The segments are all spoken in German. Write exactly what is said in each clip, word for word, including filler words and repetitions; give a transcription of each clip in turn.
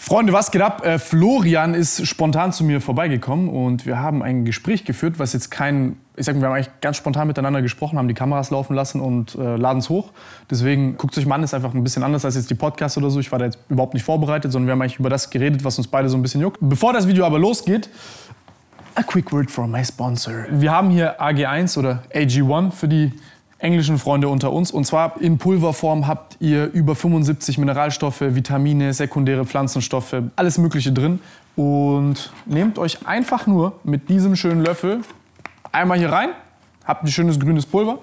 Freunde, was geht ab? Äh, Florian ist spontan zu mir vorbeigekommen und wir haben ein Gespräch geführt, was jetzt kein, ich sag mal, wir haben eigentlich ganz spontan miteinander gesprochen, haben die Kameras laufen lassen und äh, laden es hoch. Deswegen guckt euch mal an, ist einfach ein bisschen anders als jetzt die Podcasts oder so. Ich war da jetzt überhaupt nicht vorbereitet, sondern wir haben eigentlich über das geredet, was uns beide so ein bisschen juckt. Bevor das Video aber losgeht, a quick word from my sponsor. Wir haben hier A G eins oder A G eins für die englischen Freunde unter uns. Und zwar in Pulverform habt ihr über fünfundsiebzig Mineralstoffe, Vitamine, sekundäre Pflanzenstoffe, alles Mögliche drin. Und nehmt euch einfach nur mit diesem schönen Löffel einmal hier rein, habt ein schönes grünes Pulver,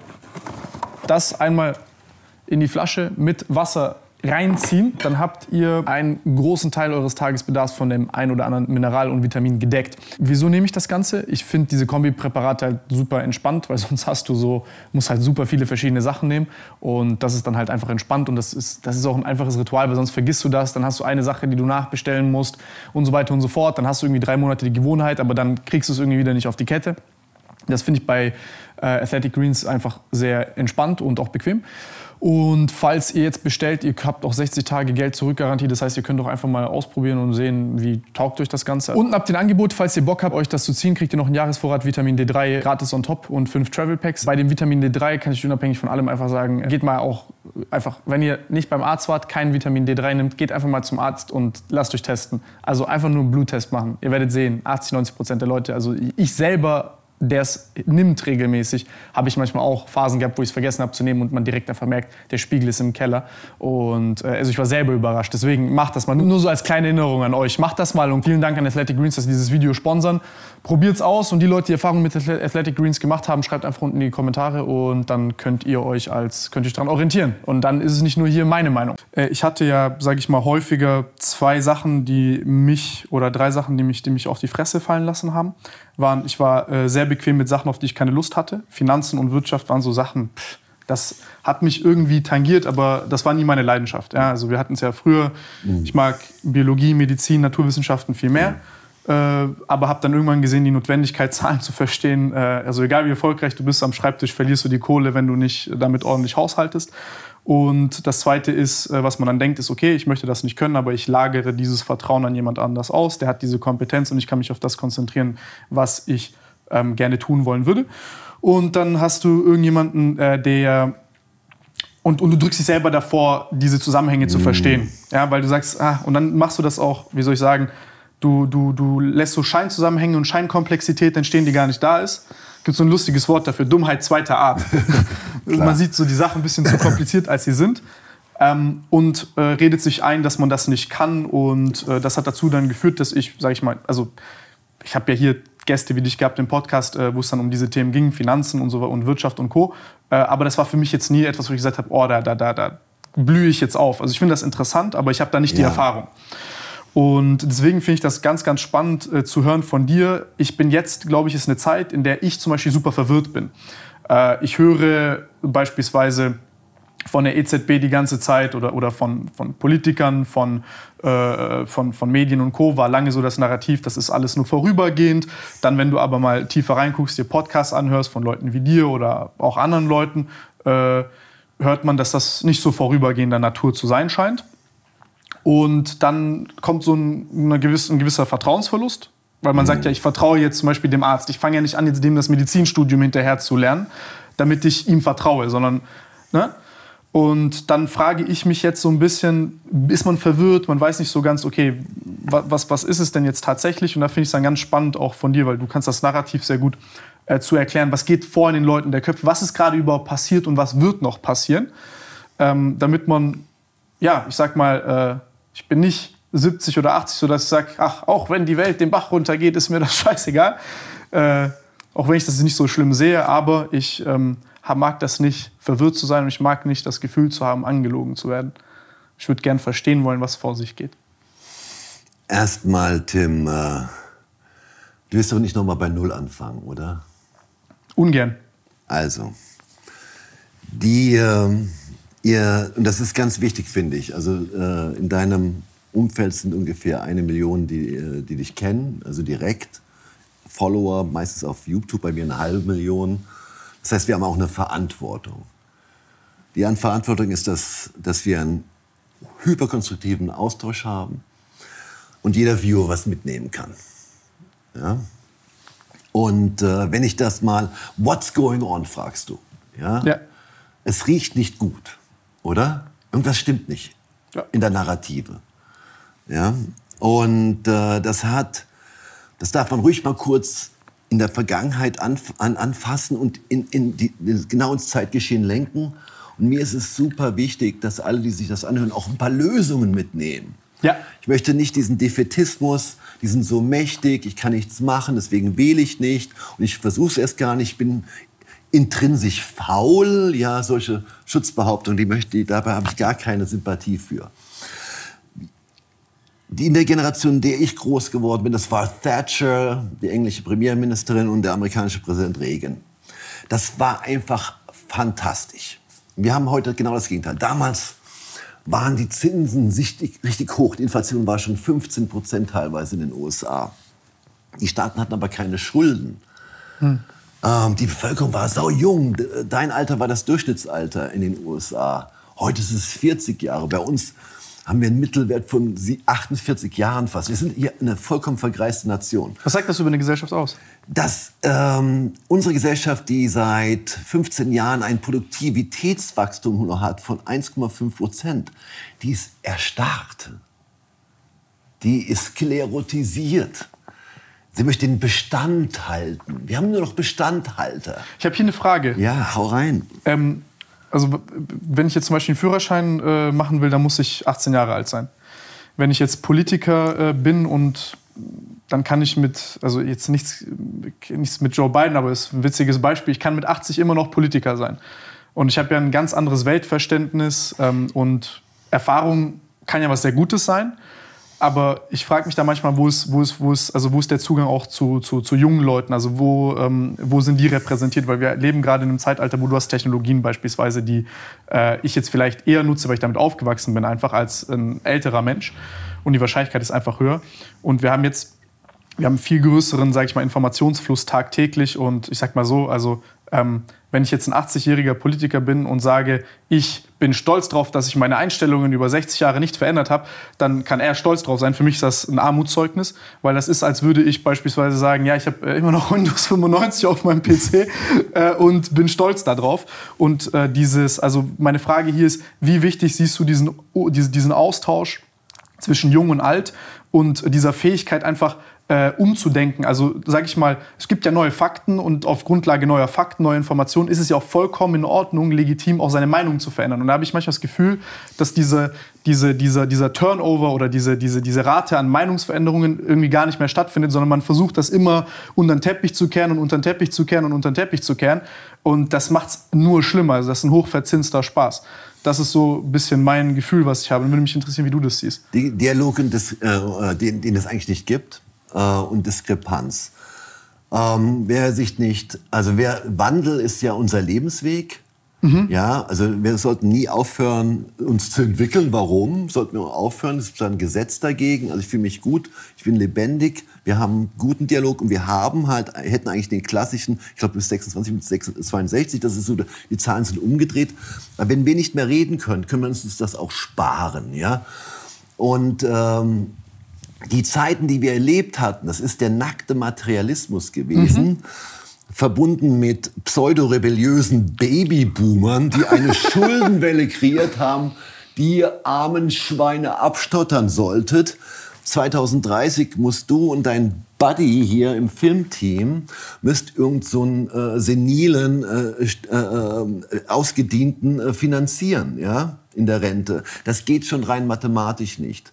das einmal in die Flasche mit Wasser reinziehen, dann habt ihr einen großen Teil eures Tagesbedarfs von dem ein oder anderen Mineral und Vitamin gedeckt. Wieso nehme ich das Ganze? Ich finde diese Kombipräparate halt super entspannt, weil sonst hast du so, musst halt super viele verschiedene Sachen nehmen und das ist dann halt einfach entspannt und das ist, das ist auch ein einfaches Ritual, weil sonst vergisst du das, dann hast du eine Sache, die du nachbestellen musst und so weiter und so fort, dann hast du irgendwie drei Monate die Gewohnheit, aber dann kriegst du es irgendwie wieder nicht auf die Kette. Das finde ich bei äh, Athletic Greens einfach sehr entspannt und auch bequem. Und falls ihr jetzt bestellt, ihr habt auch sechzig Tage Geld-Zurück-Garantie. Das heißt, ihr könnt auch einfach mal ausprobieren und sehen, wie taugt euch das Ganze. Unten habt ihr ein Angebot, falls ihr Bock habt, euch das zu ziehen, kriegt ihr noch einen Jahresvorrat Vitamin D drei gratis on top und fünf Travel Packs. Bei dem Vitamin D drei kann ich unabhängig von allem einfach sagen, geht mal auch einfach, wenn ihr nicht beim Arzt wart, kein Vitamin D drei nimmt, geht einfach mal zum Arzt und lasst euch testen. Also einfach nur einen Bluttest machen. Ihr werdet sehen, achtzig, neunzig Prozent der Leute, also ich selber, der es nimmt regelmäßig, habe ich manchmal auch Phasen gehabt, wo ich es vergessen habe zu nehmen und man direkt einfach merkt, der Spiegel ist im Keller. Und äh, also ich war selber überrascht. Deswegen macht das mal. Nur so als kleine Erinnerung an euch. Macht das mal und vielen Dank an Athletic Greens, dass sie dieses Video sponsern. Probiert's aus und die Leute, die Erfahrung mit Athletic Greens gemacht haben, schreibt einfach unten in die Kommentare und dann könnt ihr euch als könnt euch daran orientieren. Und dann ist es nicht nur hier meine Meinung. Äh, ich hatte ja, sage ich mal, häufiger zwei Sachen, die mich oder drei Sachen, die mich, die mich auf die Fresse fallen lassen haben. Waren, ich war äh, sehr bequem mit Sachen, auf die ich keine Lust hatte. Finanzen und Wirtschaft waren so Sachen, pff, das hat mich irgendwie tangiert, aber das war nie meine Leidenschaft. Ja, also wir hatten es ja früher, mhm. ich mag Biologie, Medizin, Naturwissenschaften viel mehr. Ja. Äh, aber habe dann irgendwann gesehen, die Notwendigkeit, Zahlen zu verstehen. Äh, also egal wie erfolgreich du bist am Schreibtisch, verlierst du die Kohle, wenn du nicht damit ordentlich haushaltest. Und das Zweite ist, was man dann denkt, ist, okay, ich möchte das nicht können, aber ich lagere dieses Vertrauen an jemand anders aus. Der hat diese Kompetenz und ich kann mich auf das konzentrieren, was ich ähm, gerne tun wollen würde. Und dann hast du irgendjemanden, äh, der... Und, und du drückst dich selber davor, diese Zusammenhänge mm. zu verstehen. Ja, weil du sagst, ah, und dann machst du das auch, wie soll ich sagen, du, du, du lässt so Scheinzusammenhänge und Scheinkomplexität entstehen, die gar nicht da ist. Gibt so ein lustiges Wort dafür, Dummheit zweiter Art. Man sieht so die Sachen ein bisschen zu kompliziert, als sie sind. Ähm, und äh, redet sich ein, dass man das nicht kann. Und äh, das hat dazu dann geführt, dass ich, sag ich mal, also ich habe ja hier Gäste wie dich gehabt im Podcast, äh, wo es dann um diese Themen ging, Finanzen und so und Wirtschaft und Co. Äh, aber das war für mich jetzt nie etwas, wo ich gesagt habe, oh, da, da, da, da blühe ich jetzt auf. Also ich finde das interessant, aber ich habe da nicht ja. die Erfahrung. Und deswegen finde ich das ganz, ganz spannend äh, zu hören von dir. Ich bin jetzt, glaube ich, ist eine Zeit, in der ich zum Beispiel super verwirrt bin. Äh, ich höre beispielsweise von der E Z B die ganze Zeit oder, oder von, von Politikern, von, äh, von, von Medien und Co. war lange so das Narrativ, das ist alles nur vorübergehend. Dann, wenn du aber mal tiefer reinguckst, dir Podcasts anhörst von Leuten wie dir oder auch anderen Leuten, äh, hört man, dass das nicht so vorübergehender Natur zu sein scheint. Und dann kommt so ein, eine gewisse, ein gewisser Vertrauensverlust, weil man mhm. sagt ja, ich vertraue jetzt zum Beispiel dem Arzt. Ich fange ja nicht an, jetzt dem das Medizinstudium hinterher zu lernen, damit ich ihm vertraue, sondern, ne? Und dann frage ich mich jetzt so ein bisschen, ist man verwirrt, man weiß nicht so ganz, okay, was, was ist es denn jetzt tatsächlich? Und da finde ich es dann ganz spannend auch von dir, weil du kannst das Narrativ sehr gut äh, zu erklären, was geht vor in den Leuten der Köpfe, was ist gerade überhaupt passiert und was wird noch passieren, ähm, damit man, ja, ich sag mal, äh, ich bin nicht siebzig oder achtzig, sodass ich sage, ach, auch wenn die Welt den Bach runtergeht, ist mir das scheißegal. Äh, auch wenn ich das nicht so schlimm sehe, aber ich ähm, mag das nicht, verwirrt zu sein und ich mag nicht das Gefühl zu haben, angelogen zu werden. Ich würde gern verstehen wollen, was vor sich geht. Erstmal, Tim, äh, du wirst doch nicht noch mal bei Null anfangen, oder? Ungern. Also, die... Äh, Ihr, und das ist ganz wichtig, finde ich. Also äh, in deinem Umfeld sind ungefähr eine Million, die, die dich kennen, also direkt. Follower, meistens auf YouTube, bei mir eine halbe Million. Das heißt, wir haben auch eine Verantwortung. Die Verantwortung ist, dass, dass wir einen hyperkonstruktiven Austausch haben. und jeder Viewer was mitnehmen kann. Ja? Und äh, wenn ich das mal, what's going on, fragst du. Ja? Ja. Es riecht nicht gut, oder? Irgendwas stimmt nicht ja. in der Narrative. Ja? Und äh, das hat, das darf man ruhig mal kurz in der Vergangenheit anf an, anfassen und in, in die, genau ins Zeitgeschehen lenken. Und mir ist es super wichtig, dass alle, die sich das anhören, auch ein paar Lösungen mitnehmen. Ja. Ich möchte nicht diesen Defätismus, die sind so mächtig, ich kann nichts machen, deswegen wähle ich nicht und ich versuche es erst gar nicht, ich bin intrinsisch faul. Ja, solche Schutzbehauptungen, die möchte ich, dabei habe ich gar keine Sympathie für. Die in der Generation, in der ich groß geworden bin, das war Thatcher, die englische Premierministerin, und der amerikanische Präsident Reagan. Das war einfach fantastisch. Wir haben heute genau das Gegenteil. Damals waren die Zinsen richtig, richtig hoch. Die Inflation war schon fünfzehn Prozent teilweise in den U S A. Die Staaten hatten aber keine Schulden. Hm. Ähm, die Bevölkerung war sau jung. Dein Alter war das Durchschnittsalter in den U S A. Heute ist es vierzig Jahre. Bei uns haben wir einen Mittelwert von achtundvierzig Jahren fast. Wir sind hier eine vollkommen vergreiste Nation. Was sagt das über eine Gesellschaft aus? Dass ähm, unsere Gesellschaft, die seit fünfzehn Jahren ein Produktivitätswachstum nur hat von eins Komma fünf Prozent, die ist erstarrt. Die ist sklerotisiert. Sie möchte den Bestand halten. Wir haben nur noch Bestandhalter. Ich habe hier eine Frage. Ja, hau rein. Ähm, also wenn ich jetzt zum Beispiel einen Führerschein äh, machen will, dann muss ich achtzehn Jahre alt sein. Wenn ich jetzt Politiker äh, bin und dann kann ich mit, also jetzt nichts, nichts mit Joe Biden, aber es ist ein witziges Beispiel, ich kann mit achtzig immer noch Politiker sein. Und ich habe ja ein ganz anderes Weltverständnis ähm, und Erfahrung kann ja was sehr Gutes sein. Aber ich frage mich da manchmal, wo ist, wo ist, wo ist, also wo ist der Zugang auch zu, zu, zu jungen Leuten? Also wo, ähm, wo sind die repräsentiert? Weil wir leben gerade in einem Zeitalter, wo du hast Technologien beispielsweise, die äh, ich jetzt vielleicht eher nutze, weil ich damit aufgewachsen bin, einfach als ein älterer Mensch. Und die Wahrscheinlichkeit ist einfach höher. Und wir haben jetzt, wir haben einen viel größeren, sage ich mal, Informationsfluss tagtäglich. Und ich sag mal so, also ähm, wenn ich jetzt ein achtzigjähriger Politiker bin und sage, ich bin stolz drauf, dass ich meine Einstellungen über sechzig Jahre nicht verändert habe, dann kann er stolz drauf sein. Für mich ist das ein Armutszeugnis, weil das ist, als würde ich beispielsweise sagen, ja, ich habe immer noch Windows fünfundneunzig auf meinem P C äh, und bin stolz darauf. Und äh, dieses, also meine Frage hier ist, wie wichtig siehst du diesen, diesen Austausch zwischen Jung und Alt und dieser Fähigkeit einfach äh, umzudenken. Also sage ich mal, es gibt ja neue Fakten und auf Grundlage neuer Fakten, neuer Informationen ist es ja auch vollkommen in Ordnung, legitim auch seine Meinung zu verändern. Und da habe ich manchmal das Gefühl, dass diese, diese, dieser, dieser Turnover oder diese, diese, diese Rate an Meinungsveränderungen irgendwie gar nicht mehr stattfindet, sondern man versucht, das immer unter den Teppich zu kehren und unter den Teppich zu kehren und unter den Teppich zu kehren. Und das macht es nur schlimmer. Also das ist ein hochverzinster Spaß. Das ist so ein bisschen mein Gefühl, was ich habe. Und würde mich interessieren, wie du das siehst. Die Dialoge, äh, den, den es eigentlich nicht gibt, äh, und Diskrepanz. Ähm, wer sich nicht, also wer, Wandel ist ja unser Lebensweg. Mhm. Ja, also wir sollten nie aufhören, uns zu entwickeln. Warum? Sollten wir aufhören? Es ist ein Gesetz dagegen. Also ich fühle mich gut, ich bin lebendig. Wir haben einen guten Dialog und wir haben halt, hätten eigentlich den klassischen, ich glaube bis sechsundzwanzig, mit zweiundsechzig, das ist so, die Zahlen sind umgedreht. Aber wenn wir nicht mehr reden können, können wir uns das auch sparen, ja. Und ähm, die Zeiten, die wir erlebt hatten, das ist der nackte Materialismus gewesen. Mhm. Verbunden mit pseudo-rebelliösen Babyboomern, die eine Schuldenwelle kreiert haben, die ihr armen Schweine abstottern solltet. zweitausenddreißig musst du und dein Buddy hier im Filmteam müsst irgend so einen äh, senilen, äh, äh, ausgedienten äh, finanzieren, ja, in der Rente. Das geht schon rein mathematisch nicht.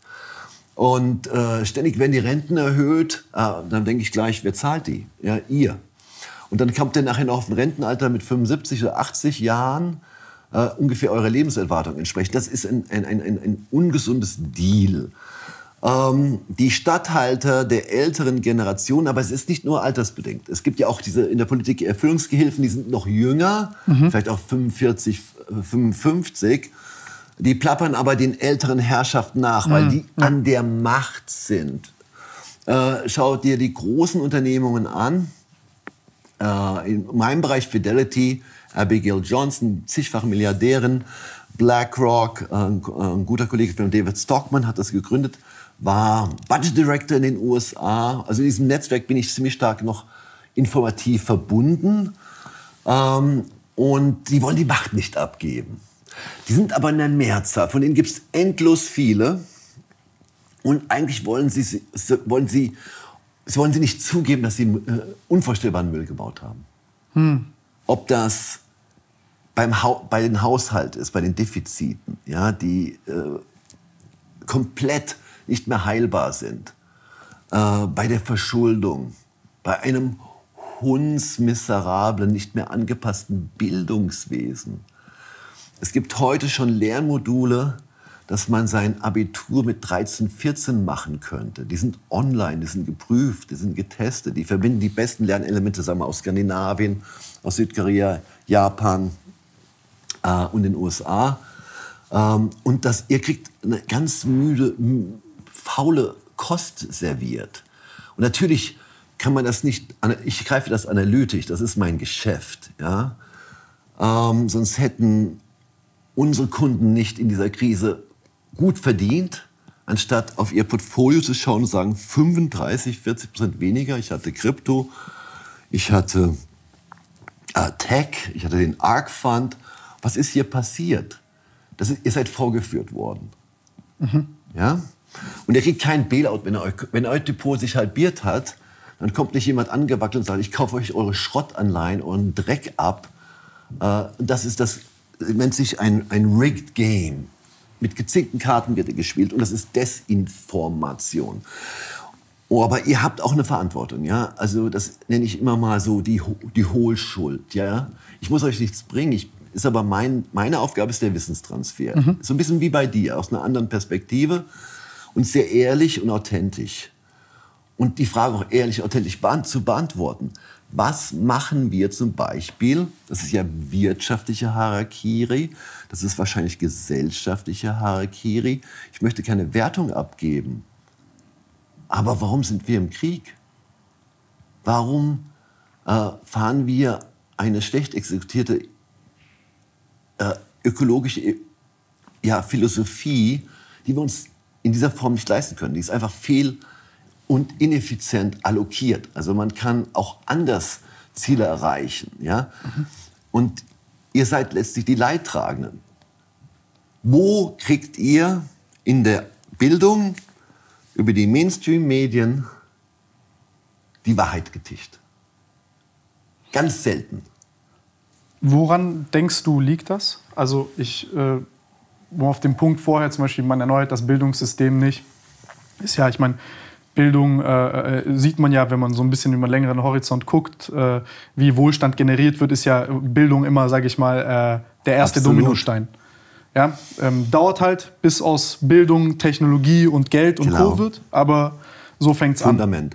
Und äh, ständig werden die Renten erhöht, äh, dann denke ich gleich, wer zahlt die? Ja, ihr. Und dann kommt ihr nachher noch auf ein Rentenalter mit fünfundsiebzig oder achtzig Jahren, äh, ungefähr eurer Lebenserwartung entspricht. Das ist ein, ein, ein, ein ungesundes Deal. Ähm, die Statthalter der älteren Generation, aber es ist nicht nur altersbedingt. Es gibt ja auch diese in der Politik Erfüllungsgehilfen, die sind noch jünger, mhm. vielleicht auch fünfundvierzig, fünfundfünfzig. Die plappern aber den älteren Herrschaften nach, mhm. weil die ja. an der Macht sind. Äh, schau dir die großen Unternehmungen an. In meinem Bereich Fidelity, Abigail Johnson, zigfache Milliardärin, BlackRock, ein, ein guter Kollege von David Stockman hat das gegründet. war Budget Director in den U S A. Also in diesem Netzwerk bin ich ziemlich stark noch informativ verbunden. Ähm, und die wollen die Macht nicht abgeben. Die sind aber in der Mehrzahl. Von denen gibt es endlos viele. Und eigentlich wollen sie, wollen sie, wollen sie nicht zugeben, dass sie äh, unvorstellbaren Müll gebaut haben. Hm. Ob das beim ha- bei den Haushalt ist, bei den Defiziten, ja, die äh, komplett nicht mehr heilbar sind, äh, bei der Verschuldung, bei einem hundsmiserablen, nicht mehr angepassten Bildungswesen. Es gibt heute schon Lernmodule, dass man sein Abitur mit dreizehn, vierzehn machen könnte. Die sind online, die sind geprüft, die sind getestet, die verbinden die besten Lernelemente, sagen wir, aus Skandinavien, aus Südkorea, Japan äh, und den U S A. Ähm, und das, ihr kriegt eine ganz müde, faule Kost serviert. Und natürlich kann man das nicht, ich greife das analytisch, das ist mein Geschäft. Ja? Ähm, sonst hätten unsere Kunden nicht in dieser Krise gut verdient, anstatt auf ihr Portfolio zu schauen und sagen, fünfunddreißig, vierzig Prozent weniger. Ich hatte Krypto, ich hatte äh, Tech, ich hatte den Ark Fund. Was ist hier passiert? Das ist, ihr seid vorgeführt worden. Mhm. Ja? Und ihr kriegt kein Bailout, wenn, euer, wenn euer Depot sich halbiert hat, dann kommt nicht jemand angewackelt und sagt, ich kaufe euch eure Schrottanleihen, euren Dreck ab. Äh, das ist das, nennt sich ein, ein Rigged Game. Mit gezinkten Karten wird gespielt und das ist Desinformation. Oh, aber ihr habt auch eine Verantwortung, ja. Also das nenne ich immer mal so die, die Hohlschuld, ja. Ich muss euch nichts bringen, ich, ist aber mein, meine Aufgabe ist der Wissenstransfer. Mhm. So ein bisschen wie bei dir, aus einer anderen Perspektive und sehr ehrlich und authentisch. Und die Frage auch ehrlich, authentisch zu beantworten. Was machen wir zum Beispiel, das ist ja wirtschaftliche Harakiri, das ist wahrscheinlich gesellschaftliche Harakiri. Ich möchte keine Wertung abgeben. Aber warum sind wir im Krieg? Warum äh, fahren wir eine schlecht exekutierte äh, ökologische ja, Philosophie, die wir uns in dieser Form nicht leisten können? Die ist einfach fehl und ineffizient allokiert. Also man kann auch anders Ziele erreichen. Ja? Mhm. Und ihr seid letztlich die Leidtragenden. Wo kriegt ihr in der Bildung über die Mainstream-Medien die Wahrheit getischt? Ganz selten. Woran denkst du, liegt das? Also ich, äh, auf dem Punkt vorher zum Beispiel, man erneuert das Bildungssystem nicht. Ist ja, ich meine, Bildung äh, sieht man ja, wenn man so ein bisschen über einen längeren Horizont guckt, äh, wie Wohlstand generiert wird, ist ja Bildung immer, sage ich mal, äh, der erste Absolut. Dominostein. Ja, ähm, dauert halt, bis aus Bildung, Technologie und Geld und genau. Co. wird, aber so fängt es an. Fundament.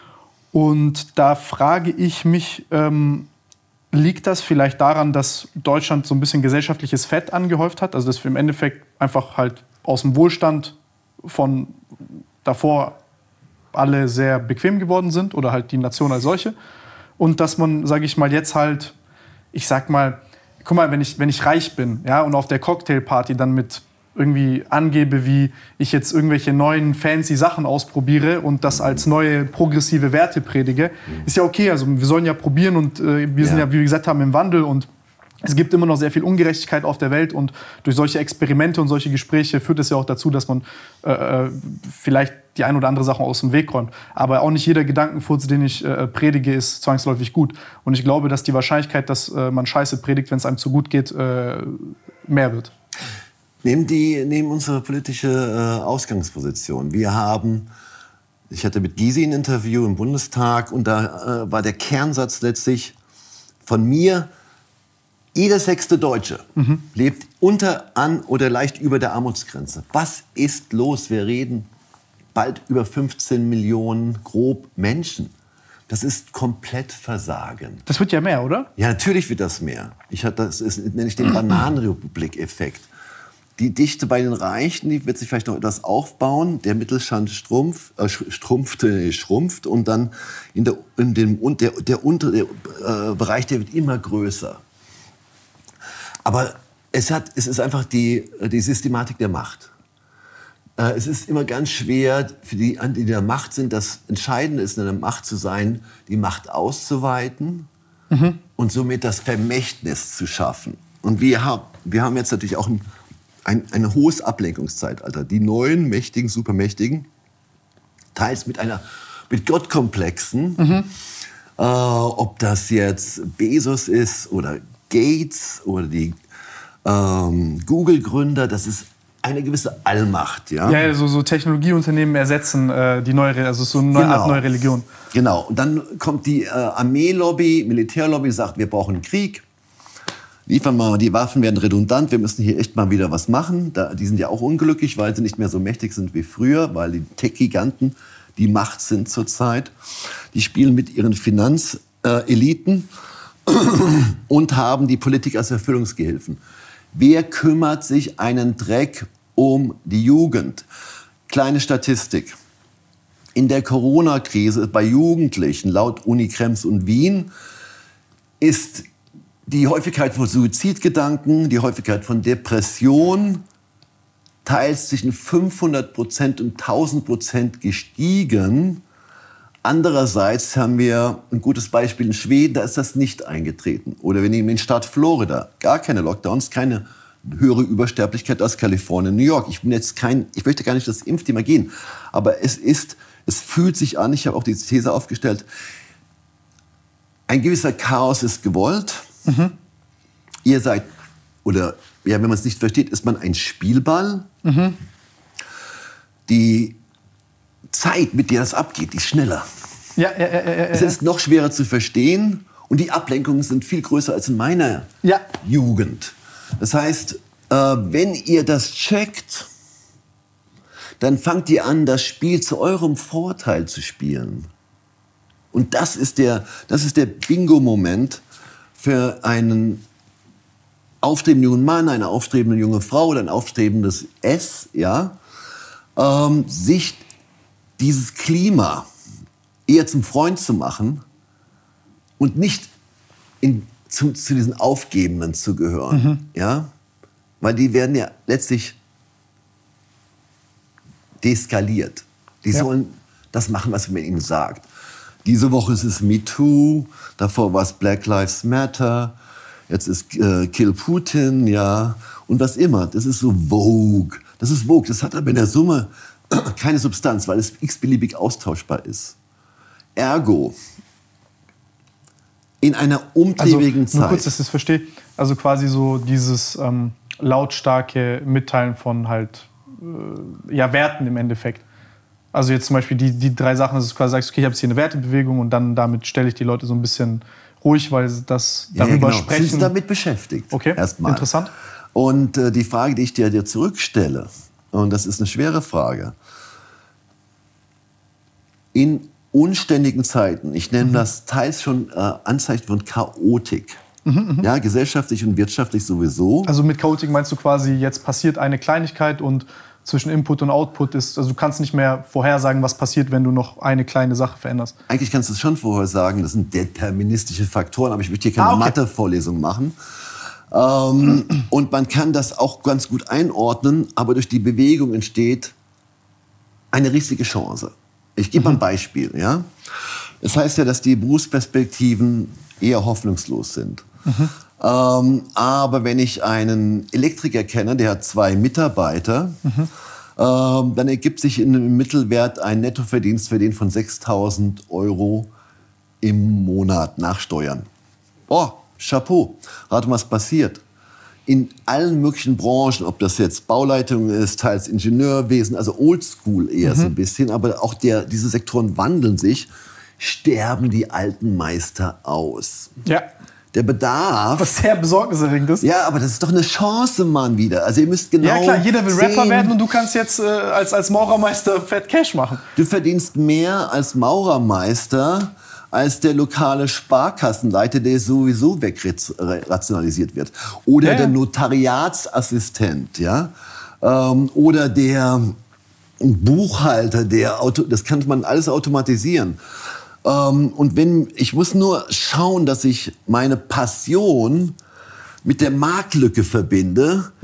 Und da frage ich mich, ähm, liegt das vielleicht daran, dass Deutschland so ein bisschen gesellschaftliches Fett angehäuft hat? Also dass wir im Endeffekt einfach halt aus dem Wohlstand von davor alle sehr bequem geworden sind oder halt die Nation als solche. Und dass man, sage ich mal, jetzt halt, ich sag mal, guck mal, wenn ich, wenn ich reich bin, ja, und auf der Cocktailparty dann mit irgendwie angebe, wie ich jetzt irgendwelche neuen fancy Sachen ausprobiere und das als neue progressive Werte predige, ist ja okay. Also wir sollen ja probieren und äh, wir sind ja. ja, wie wir gesagt haben, im Wandel und es gibt immer noch sehr viel Ungerechtigkeit auf der Welt und durch solche Experimente und solche Gespräche führt es ja auch dazu, dass man äh, vielleicht die ein oder andere Sache aus dem Weg räumt. Aber auch nicht jeder Gedankenfurz, den ich äh, predige, ist zwangsläufig gut. Und ich glaube, dass die Wahrscheinlichkeit, dass äh, man Scheiße predigt, wenn es einem zu gut geht, äh, mehr wird. Nehmen, die, nehmen unsere politische äh, Ausgangsposition. Wir haben, ich hatte mit Gysi ein Interview im Bundestag und da äh, war der Kernsatz letztlich von mir, jeder sechste Deutsche mhm. lebt unter, an oder leicht über der Armutsgrenze. Was ist los? Wir reden bald über fünfzehn Millionen grob Menschen. Das ist komplett Versagen. Das wird ja mehr, oder? Ja, natürlich wird das mehr. Ich hatte, das ist, nenne ich den Bananenrepublik-Effekt. Die Dichte bei den Reichen, die wird sich vielleicht noch etwas aufbauen. Der Mittelstand strumpf, äh, schrumpft, äh, schrumpft und dann in der, in dem, und der, der untere der, äh, Bereich, der wird immer größer. Aber es, hat, es ist einfach die, die Systematik der Macht. äh, es ist immer ganz schwer für die, die in der Macht sind. Das Entscheidende ist, in der Macht zu sein, die Macht auszuweiten mhm. und somit das Vermächtnis zu schaffen. Und wir haben, wir haben jetzt natürlich auch ein, ein, ein hohes Ablenkungszeitalter. Die neuen Mächtigen, Supermächtigen, teils mit einer mit Gottkomplexen, mhm. äh, ob das jetzt Bezos ist oder Gates oder die ähm, Google-Gründer, das ist eine gewisse Allmacht. Ja, ja so, so Technologieunternehmen ersetzen äh, die neue, also so eine genau. Art neue Religion. Genau, und dann kommt die äh, Armeelobby, Militärlobby, sagt, wir brauchen einen Krieg. Liefern mal, die Waffen werden redundant, wir müssen hier echt mal wieder was machen. Da, die sind ja auch unglücklich, weil sie nicht mehr so mächtig sind wie früher, weil die Tech-Giganten die Macht sind zurzeit. Die spielen mit ihren Finanzeliten äh, und haben die Politik als Erfüllungsgehilfen. Wer kümmert sich einen Dreck um die Jugend? Kleine Statistik. In der Corona-Krise bei Jugendlichen, laut Uni Krems und Wien, ist die Häufigkeit von Suizidgedanken, die Häufigkeit von Depression teils zwischen fünfhundert Prozent und tausend Prozent gestiegen. Andererseits haben wir ein gutes Beispiel in Schweden, da ist das nicht eingetreten. Oder wir nehmen den Staat Florida, gar keine Lockdowns, keine höhere Übersterblichkeit als Kalifornien, New York. Ich bin jetzt kein, ich möchte gar nicht das Impfthema gehen, aber es ist, es fühlt sich an, ich habe auch diese These aufgestellt, ein gewisser Chaos ist gewollt. Mhm. Ihr seid, oder ja, wenn man es nicht versteht, ist man ein Spielball. Mhm. Die Zeit, mit der das abgeht, die ist schneller. Ja, ja, ja, ja, ja. Es ist noch schwerer zu verstehen und die Ablenkungen sind viel größer als in meiner ja. Jugend. Das heißt, äh, wenn ihr das checkt, dann fangt ihr an, das Spiel zu eurem Vorteil zu spielen. Und das ist der, das ist der Bingo-Moment für einen aufstrebenden jungen Mann, eine aufstrebende junge Frau oder ein aufstrebendes S, ja, ähm, sich dieses Klima eher zum Freund zu machen und nicht in, zu, zu diesen Aufgebenden zu gehören. Mhm. Ja? Weil die werden ja letztlich deeskaliert. Die ja. sollen das machen, was man ihnen sagt. Diese Woche ist es MeToo, davor war es Black Lives Matter, jetzt ist äh, Kill Putin, ja, und was immer. Das ist so Vogue. Das ist Vogue. Das hat aber in der Summe keine Substanz, weil es x-beliebig austauschbar ist. Ergo, in einer umtriebigen also, Zeit... Nur kurz, dass ich das verstehe. Also quasi so dieses ähm, lautstarke Mitteilen von halt, äh, ja, Werten im Endeffekt. Also jetzt zum Beispiel die, die drei Sachen, dass du quasi sagst, okay, ich habe jetzt hier eine Wertebewegung und dann damit stelle ich die Leute so ein bisschen ruhig, weil sie das darüber ja, genau. sprechen. Sie sind damit beschäftigt. Okay, erstmal. Interessant. Und äh, die Frage, die ich dir, dir zurückstelle, und das ist eine schwere Frage, in unständigen Zeiten, ich nenne mhm. das teils schon äh, Anzeichen von Chaotik, mhm, ja, gesellschaftlich und wirtschaftlich sowieso. Also mit Chaotik meinst du quasi, jetzt passiert eine Kleinigkeit und zwischen Input und Output ist, also du kannst nicht mehr vorhersagen, was passiert, wenn du noch eine kleine Sache veränderst. Eigentlich kannst du es schon vorhersagen, das sind deterministische Faktoren, aber ich möchte hier keine ah, okay. Mathe-Vorlesung machen. Ähm, und man kann das auch ganz gut einordnen, aber durch die Bewegung entsteht eine riesige Chance. Ich gebe mhm. mal ein Beispiel. Ja? Das heißt ja, dass die Berufsperspektiven eher hoffnungslos sind. Mhm. Ähm, aber wenn ich einen Elektriker kenne, der hat zwei Mitarbeiter, mhm. ähm, dann ergibt sich im Mittelwert ein Nettoverdienst für den von sechstausend Euro im Monat nach Steuern. Oh, Chapeau. Rate mal, was passiert. In allen möglichen Branchen, ob das jetzt Bauleitung ist, teils Ingenieurwesen, also oldschool eher mhm. so ein bisschen, aber auch der, diese Sektoren wandeln sich, sterben die alten Meister aus. Ja. Der Bedarf... Was sehr besorgniserregend ist. Ja, aber das ist doch eine Chance, Mann, wieder. Also ihr müsst genau... Ja klar, jeder will Rapper werden und du kannst jetzt äh, als, als Maurermeister Fett Cash machen. Du verdienst mehr als Maurermeister, als der lokale Sparkassenleiter, der sowieso wegrationalisiert wird. Oder ja, ja. der Notariatsassistent, ja? Ähm, oder der Buchhalter, der Auto, das kann man alles automatisieren. Ähm, und wenn, ich muss nur schauen, dass ich meine Passion mit der Marktlücke verbinde, mhm.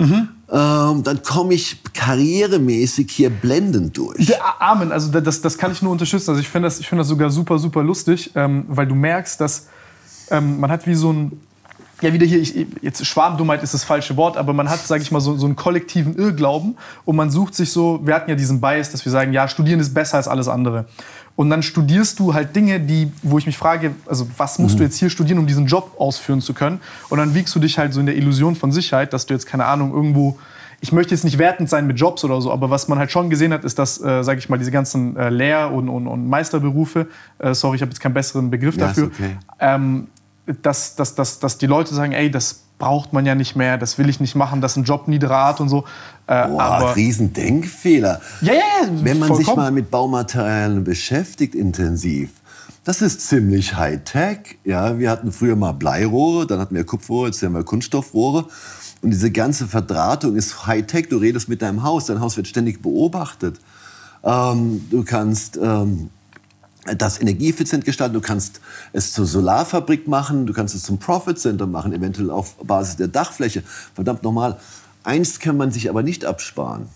ähm, dann komme ich karrieremäßig hier blendend durch. Der Amen, also das, das kann ich nur unterstützen. Also ich finde das, ich find das sogar super, super lustig, ähm, weil du merkst, dass ähm, man hat wie so ein, ja wieder hier, ich, jetzt Schwarmdummheit ist das falsche Wort, aber man hat, sage ich mal, so, so einen kollektiven Irrglauben und man sucht sich so, wir hatten ja diesen Bias, dass wir sagen, ja, studieren ist besser als alles andere. Und dann studierst du halt Dinge, die, wo ich mich frage, also was musst mhm. du jetzt hier studieren, um diesen Job ausführen zu können? Und dann wiegst du dich halt so in der Illusion von Sicherheit, dass du jetzt, keine Ahnung, irgendwo, ich möchte jetzt nicht wertend sein mit Jobs oder so, aber was man halt schon gesehen hat, ist, dass, äh, sage ich mal, diese ganzen äh, Lehr- und, und, und Meisterberufe, äh, sorry, ich habe jetzt keinen besseren Begriff ja, dafür, okay. ähm, dass, dass, dass, dass die Leute sagen, ey, das braucht man ja nicht mehr, das will ich nicht machen, das ist ein Job niederer Art und so. Äh, Boah, aber Riesendenkfehler. Ja, ja, ja, wenn man vollkommen. sich mal mit Baumaterialien beschäftigt intensiv, das ist ziemlich Hightech. Ja, wir hatten früher mal Bleirohre, dann hatten wir Kupferrohre, jetzt haben wir Kunststoffrohre. Und diese ganze Verdrahtung ist Hightech. Du redest mit deinem Haus, dein Haus wird ständig beobachtet. Ähm, du kannst ähm, das energieeffizient gestalten, du kannst es zur Solarfabrik machen, du kannst es zum Profit Center machen, eventuell auf Basis der Dachfläche. Verdammt nochmal, eins kann man sich aber nicht absparen.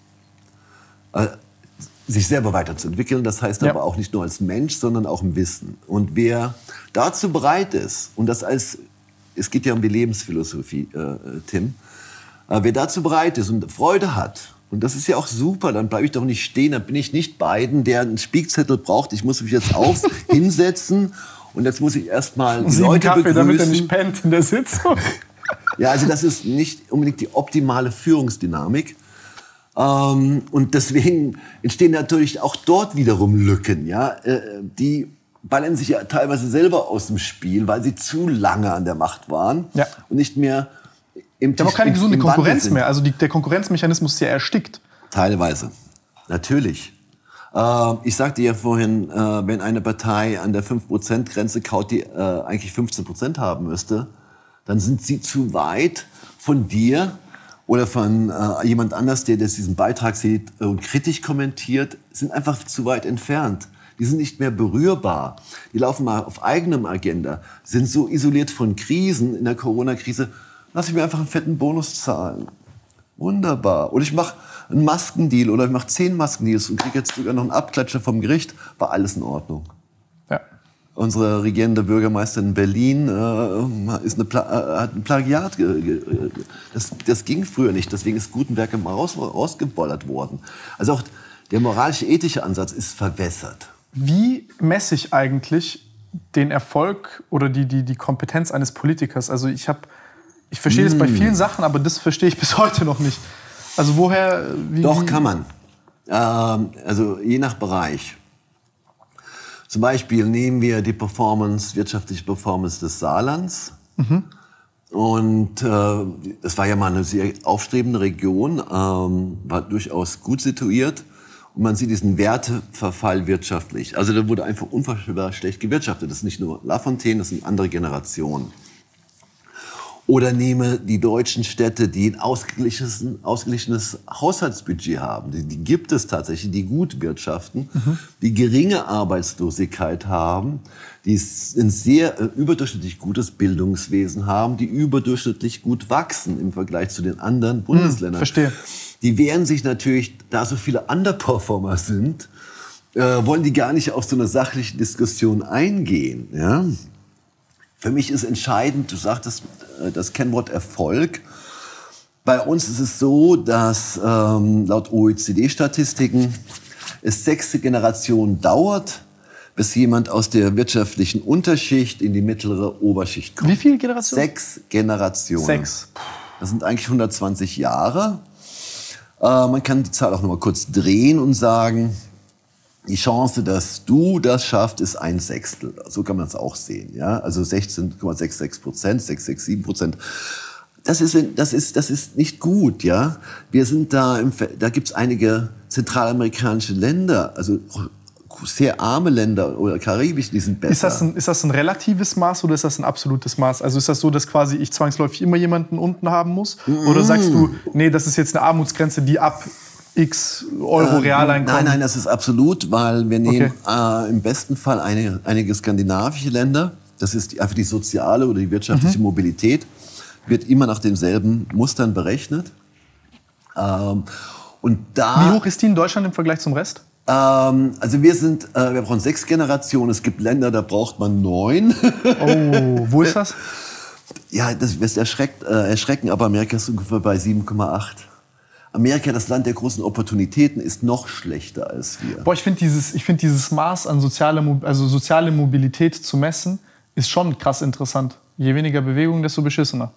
Äh, sich selber weiterzuentwickeln, das heißt ja. aber auch nicht nur als Mensch, sondern auch im Wissen. Und wer dazu bereit ist, und das als, es geht ja um die Lebensphilosophie, äh, Tim, äh, wer dazu bereit ist und Freude hat, und das ist ja auch super, dann bleibe ich doch nicht stehen, dann bin ich nicht Biden, der einen Spickzettel braucht, ich muss mich jetzt auf hinsetzen und jetzt muss ich erstmal die Leute Kaffee, begrüßen. damit er nicht pennt in der Sitzung. Ja, also das ist nicht unbedingt die optimale Führungsdynamik. Ähm, und deswegen entstehen natürlich auch dort wiederum Lücken. Ja? Äh, die ballern sich ja teilweise selber aus dem Spiel, weil sie zu lange an der Macht waren ja. und nicht mehr im Tisch, aber auch keine gesunde Konkurrenz mehr. Also die, der Konkurrenzmechanismus ist ja erstickt. Teilweise, natürlich. Äh, ich sagte ja vorhin, äh, wenn eine Partei an der fünf Prozent Grenze kaut, die äh, eigentlich fünfzehn Prozent haben müsste, dann sind sie zu weit von dir oder von äh, jemand anders, der diesen Beitrag sieht und kritisch kommentiert, sind einfach zu weit entfernt. Die sind nicht mehr berührbar. Die laufen mal auf eigenem Agenda, sind so isoliert von Krisen. In der Corona-Krise lass ich mir einfach einen fetten Bonus zahlen. Wunderbar. Oder ich mache einen Maskendeal oder ich mache zehn Maskendeals und kriege jetzt sogar noch einen Abklatscher vom Gericht. War alles in Ordnung. Ja. Unsere regierende Bürgermeisterin in Berlin äh, ist eine Pla- äh, hat ein Plagiat. Ge- ge- das, das ging früher nicht. Deswegen ist Gutenberg mal raus, rausgebollert worden. Also auch der moralisch-ethische Ansatz ist verwässert. Wie messe ich eigentlich den Erfolg oder die, die, die Kompetenz eines Politikers? Also ich habe, ich verstehe mm. das bei vielen Sachen, aber das verstehe ich bis heute noch nicht. Also woher? Wie, Doch, wie? kann man. Ähm, also je nach Bereich. Zum Beispiel nehmen wir die Performance, wirtschaftliche Performance des Saarlands. Mhm. Und äh, das war ja mal eine sehr aufstrebende Region, ähm, war durchaus gut situiert. Und man sieht diesen Werteverfall wirtschaftlich. Also da wurde einfach unvorstellbar schlecht gewirtschaftet. Das ist nicht nur Lafontaine, das sind andere Generationen. Oder nehme die deutschen Städte, die ein ausgeglichenes, ausgeglichenes Haushaltsbudget haben. Die, die gibt es tatsächlich, die gut wirtschaften, mhm. die geringe Arbeitslosigkeit haben, die ein sehr äh, überdurchschnittlich gutes Bildungswesen haben, die überdurchschnittlich gut wachsen im Vergleich zu den anderen Bundesländern. Mhm, verstehe. Die wehren sich natürlich, da so viele Underperformer sind, äh, wollen die gar nicht auf so eine sachliche Diskussion eingehen. Ja? Für mich ist entscheidend, du sagtest das Kennwort Erfolg. Bei uns ist es so, dass ähm, laut O E C D-Statistiken es sechste Generation dauert, bis jemand aus der wirtschaftlichen Unterschicht in die mittlere Oberschicht kommt. Wie viele Generationen? Sechs Generationen. Sechs. Das sind eigentlich hundertzwanzig Jahre. Äh, man kann die Zahl auch noch mal kurz drehen und sagen, die Chance, dass du das schaffst, ist ein Sechstel. So kann man es auch sehen. Ja? Also sechzehn Komma sechsundsechzig Prozent, sechs Komma sechsundsiebzig Prozent. Das ist, das, ist, das ist nicht gut. Ja? Wir sind da, im, da gibt es einige zentralamerikanische Länder, also sehr arme Länder oder karibisch, die sind besser. Ist das, ein, ist das ein relatives Maß oder ist das ein absolutes Maß? Also ist das so, dass quasi ich zwangsläufig immer jemanden unten haben muss? Mm. Oder sagst du, nee, das ist jetzt eine Armutsgrenze, die ab X Euro Realeinkommen? Nein, nein, das ist absolut, weil wir nehmen okay. äh, im besten Fall eine, einige skandinavische Länder. Das ist die, einfach die soziale oder die wirtschaftliche mhm. Mobilität. Wird immer nach denselben Mustern berechnet. Ähm, und da, Wie hoch ist die in Deutschland im Vergleich zum Rest? Ähm, also wir sind, äh, wir brauchen sechs Generationen. Es gibt Länder, da braucht man neun. Oh, wo ist das? Ja, das wirst erschreckt, äh, erschrecken, aber Amerika ist ungefähr bei sieben Komma acht. Amerika, das Land der großen Opportunitäten, ist noch schlechter als wir. Boah, ich finde dieses, ich find dieses Maß an soziale, also soziale Mobilität zu messen, ist schon krass interessant. Je weniger Bewegung, desto beschissener.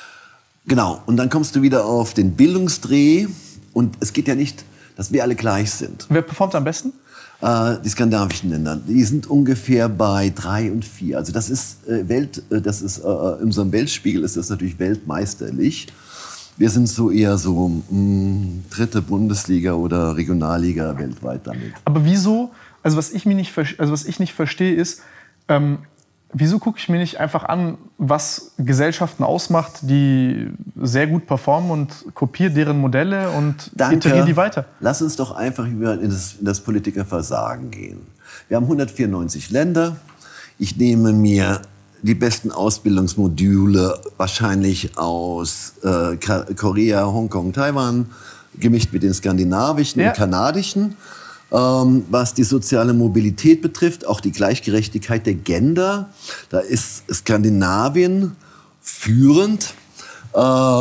Genau, und dann kommst du wieder auf den Bildungsdreh. Und es geht ja nicht, dass wir alle gleich sind. Wer performt am besten? Äh, die skandinavischen Länder. Die sind ungefähr bei drei und vier. Also das ist äh, Welt, äh, das ist äh, in unserem Weltspiegel ist das natürlich weltmeisterlich. Wir sind so eher so mh, dritte Bundesliga oder Regionalliga weltweit damit. Aber wieso? Also was ich mir nicht, also was ich nicht verstehe ist, ähm, wieso gucke ich mir nicht einfach an, was Gesellschaften ausmacht, die sehr gut performen und kopiere deren Modelle und integriere die weiter? Lass uns doch einfach in das, in das Politikerversagen gehen. Wir haben hundertvierundneunzig Länder. Ich nehme mir die besten Ausbildungsmodule wahrscheinlich aus äh, Korea, Hongkong, Taiwan, gemischt mit den skandinavischen ja. und kanadischen. Ähm, was die soziale Mobilität betrifft, auch die Gleichgerechtigkeit der Gender, da ist Skandinavien führend. Äh,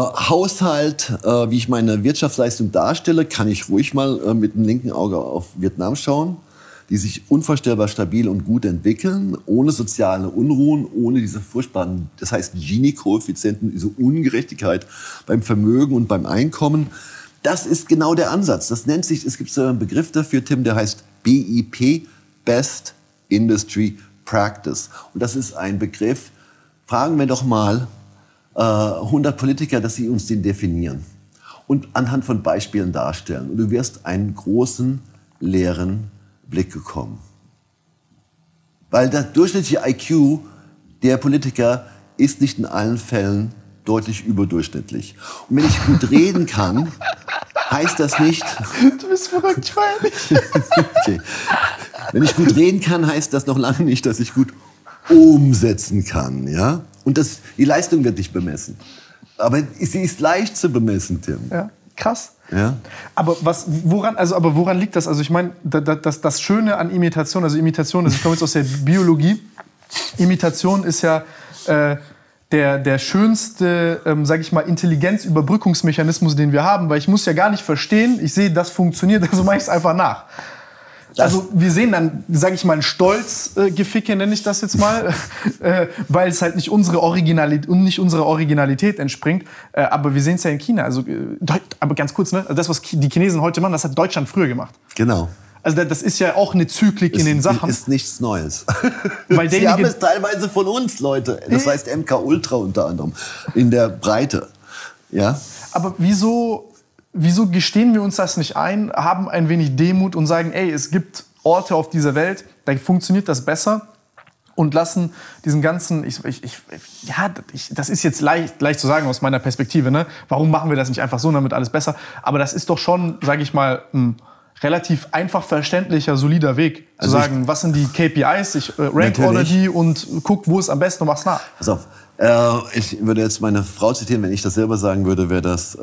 Haushalt, äh, wie ich meine Wirtschaftsleistung darstelle, kann ich ruhig mal äh, mit dem linken Auge auf Vietnam schauen, die sich unvorstellbar stabil und gut entwickeln, ohne soziale Unruhen, ohne diese furchtbaren, das heißt Gini-Koeffizienten, diese Ungerechtigkeit beim Vermögen und beim Einkommen. Das ist genau der Ansatz. Das nennt sich, es gibt so einen Begriff dafür, Tim, der heißt B I P, Best Industry Practice. Und das ist ein Begriff, fragen wir doch mal äh, hundert Politiker, dass sie uns den definieren und anhand von Beispielen darstellen. Und du wirst einen großen, leeren Blick bekommen. Weil das durchschnittliche I Q der Politiker ist nicht in allen Fällen deutlich überdurchschnittlich. Und wenn ich gut reden kann, heißt das nicht... Du bist verrückt, ich feier nicht. Okay. Wenn ich gut reden kann, heißt das noch lange nicht, dass ich gut umsetzen kann. Ja? Und das, die Leistung wird nicht bemessen. Aber sie ist leicht zu bemessen, Tim. Ja, krass. Ja. Aber, was, woran, also, aber woran liegt das? Also ich meine, das, das Schöne an Imitation, also Imitation, also ich komme jetzt aus der Biologie, Imitation ist ja... Äh, Der, der schönste, ähm, sage ich mal, Intelligenzüberbrückungsmechanismus, den wir haben, weil ich muss ja gar nicht verstehen, ich sehe, das funktioniert, also mache ich es einfach nach. Das also wir sehen dann, sage ich mal, ein Stolzgeficke, äh, nenne ich das jetzt mal, äh, weil es halt nicht unsere Originalität und nicht unserer Originalität entspringt. Äh, aber wir sehen es ja in China. Also, äh, aber ganz kurz, ne? Also das, was die Chinesen heute machen, das hat Deutschland früher gemacht. Genau. Also das ist ja auch eine Zyklik ist, in den Sachen. Ist nichts Neues. Weil Sie haben es teilweise von uns, Leute. Das heißt M K Ultra unter anderem. In der Breite. Ja? Aber wieso, wieso gestehen wir uns das nicht ein, haben ein wenig Demut und sagen, ey, es gibt Orte auf dieser Welt, da funktioniert das besser und lassen diesen ganzen, ich, ich, ich, ja, ich, das ist jetzt leicht, leicht zu sagen aus meiner Perspektive, ne? Warum machen wir das nicht einfach so, damit alles besser? Aber das ist doch schon, sage ich mal, ein relativ einfach verständlicher, solider Weg, zu also sagen, was sind die K P Is, ich äh, rank order die und guck, wo ist am besten und mach's nach. Pass auf, äh, ich würde jetzt meine Frau zitieren, wenn ich das selber sagen würde, wäre das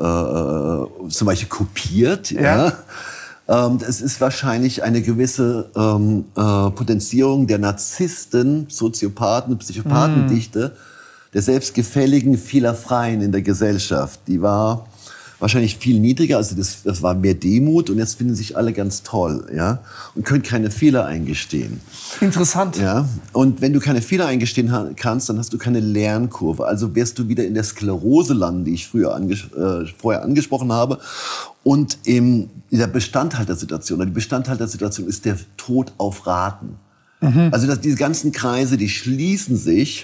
äh, zum Beispiel kopiert. Ja. Ja. Ähm, das ist wahrscheinlich eine gewisse ähm, äh, Potenzierung der Narzissten, Soziopathen, Psychopathendichte, mm. der selbstgefälligen, fehlerfreien in der Gesellschaft. Die war wahrscheinlich viel niedriger, also das, das war mehr Demut und jetzt finden sich alle ganz toll, ja, und können keine Fehler eingestehen. Interessant. Ja, und wenn du keine Fehler eingestehen kannst, dann hast du keine Lernkurve. Also wirst du wieder in der Sklerose landen, die ich früher anges äh, vorher angesprochen habe. Und im, in der Bestandhaltersituation, oder die Bestandhaltersituation ist der Tod auf Raten. Mhm. Also dass diese ganzen Kreise, die schließen sich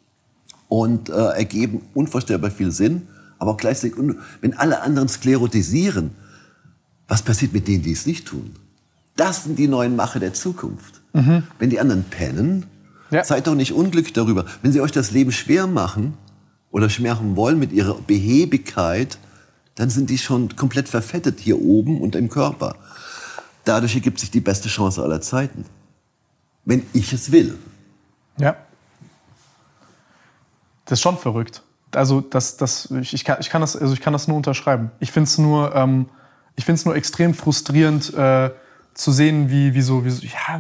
und äh, ergeben unvorstellbar viel Sinn. Aber auch gleichzeitig, wenn alle anderen sklerotisieren, was passiert mit denen, die es nicht tun? Das sind die neuen Macher der Zukunft. Mhm. Wenn die anderen pennen, ja. seid doch nicht unglücklich darüber. Wenn sie euch das Leben schwer machen oder schwer machen wollen mit ihrer Behäbigkeit, dann sind die schon komplett verfettet hier oben und im Körper. Dadurch ergibt sich die beste Chance aller Zeiten. Wenn ich es will. Ja. Das ist schon verrückt. also das, das, ich, kann, ich, kann das, also ich kann das nur unterschreiben. Ich finde es nur, ähm, ich find's nur extrem frustrierend äh, zu sehen, wie, wie so, wie so ja,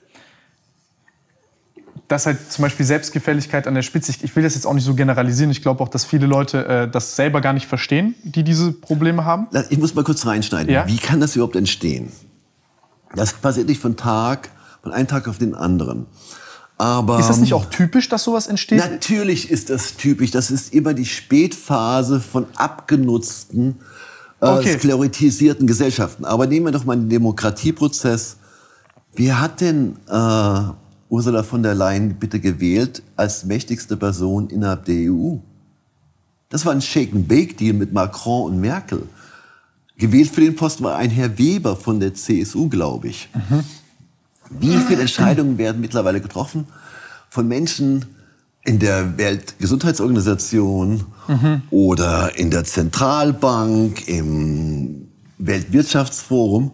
dass halt zum Beispiel Selbstgefälligkeit an der Spitze, ich, ich will das jetzt auch nicht so generalisieren, ich glaube auch, dass viele Leute äh, das selber gar nicht verstehen, die diese Probleme haben. Ich muss mal kurz reinschneiden. Ja? Wie kann das überhaupt entstehen? Das passiert nicht von Tag, von einem Tag auf den anderen. Aber ist das nicht auch typisch, dass sowas entsteht? Natürlich ist das typisch. Das ist immer die Spätphase von abgenutzten, äh, okay. sklerotisierten Gesellschaften. Aber nehmen wir doch mal den Demokratieprozess. Wer hat denn äh, Ursula von der Leyen bitte gewählt als mächtigste Person innerhalb der E U? Das war ein Shake-and-Bake-Deal mit Macron und Merkel. Gewählt für den Posten war ein Herr Weber von der C S U, glaube ich. Mhm. Wie viele Entscheidungen werden mittlerweile getroffen von Menschen in der Weltgesundheitsorganisation mhm. oder in der Zentralbank, im Weltwirtschaftsforum,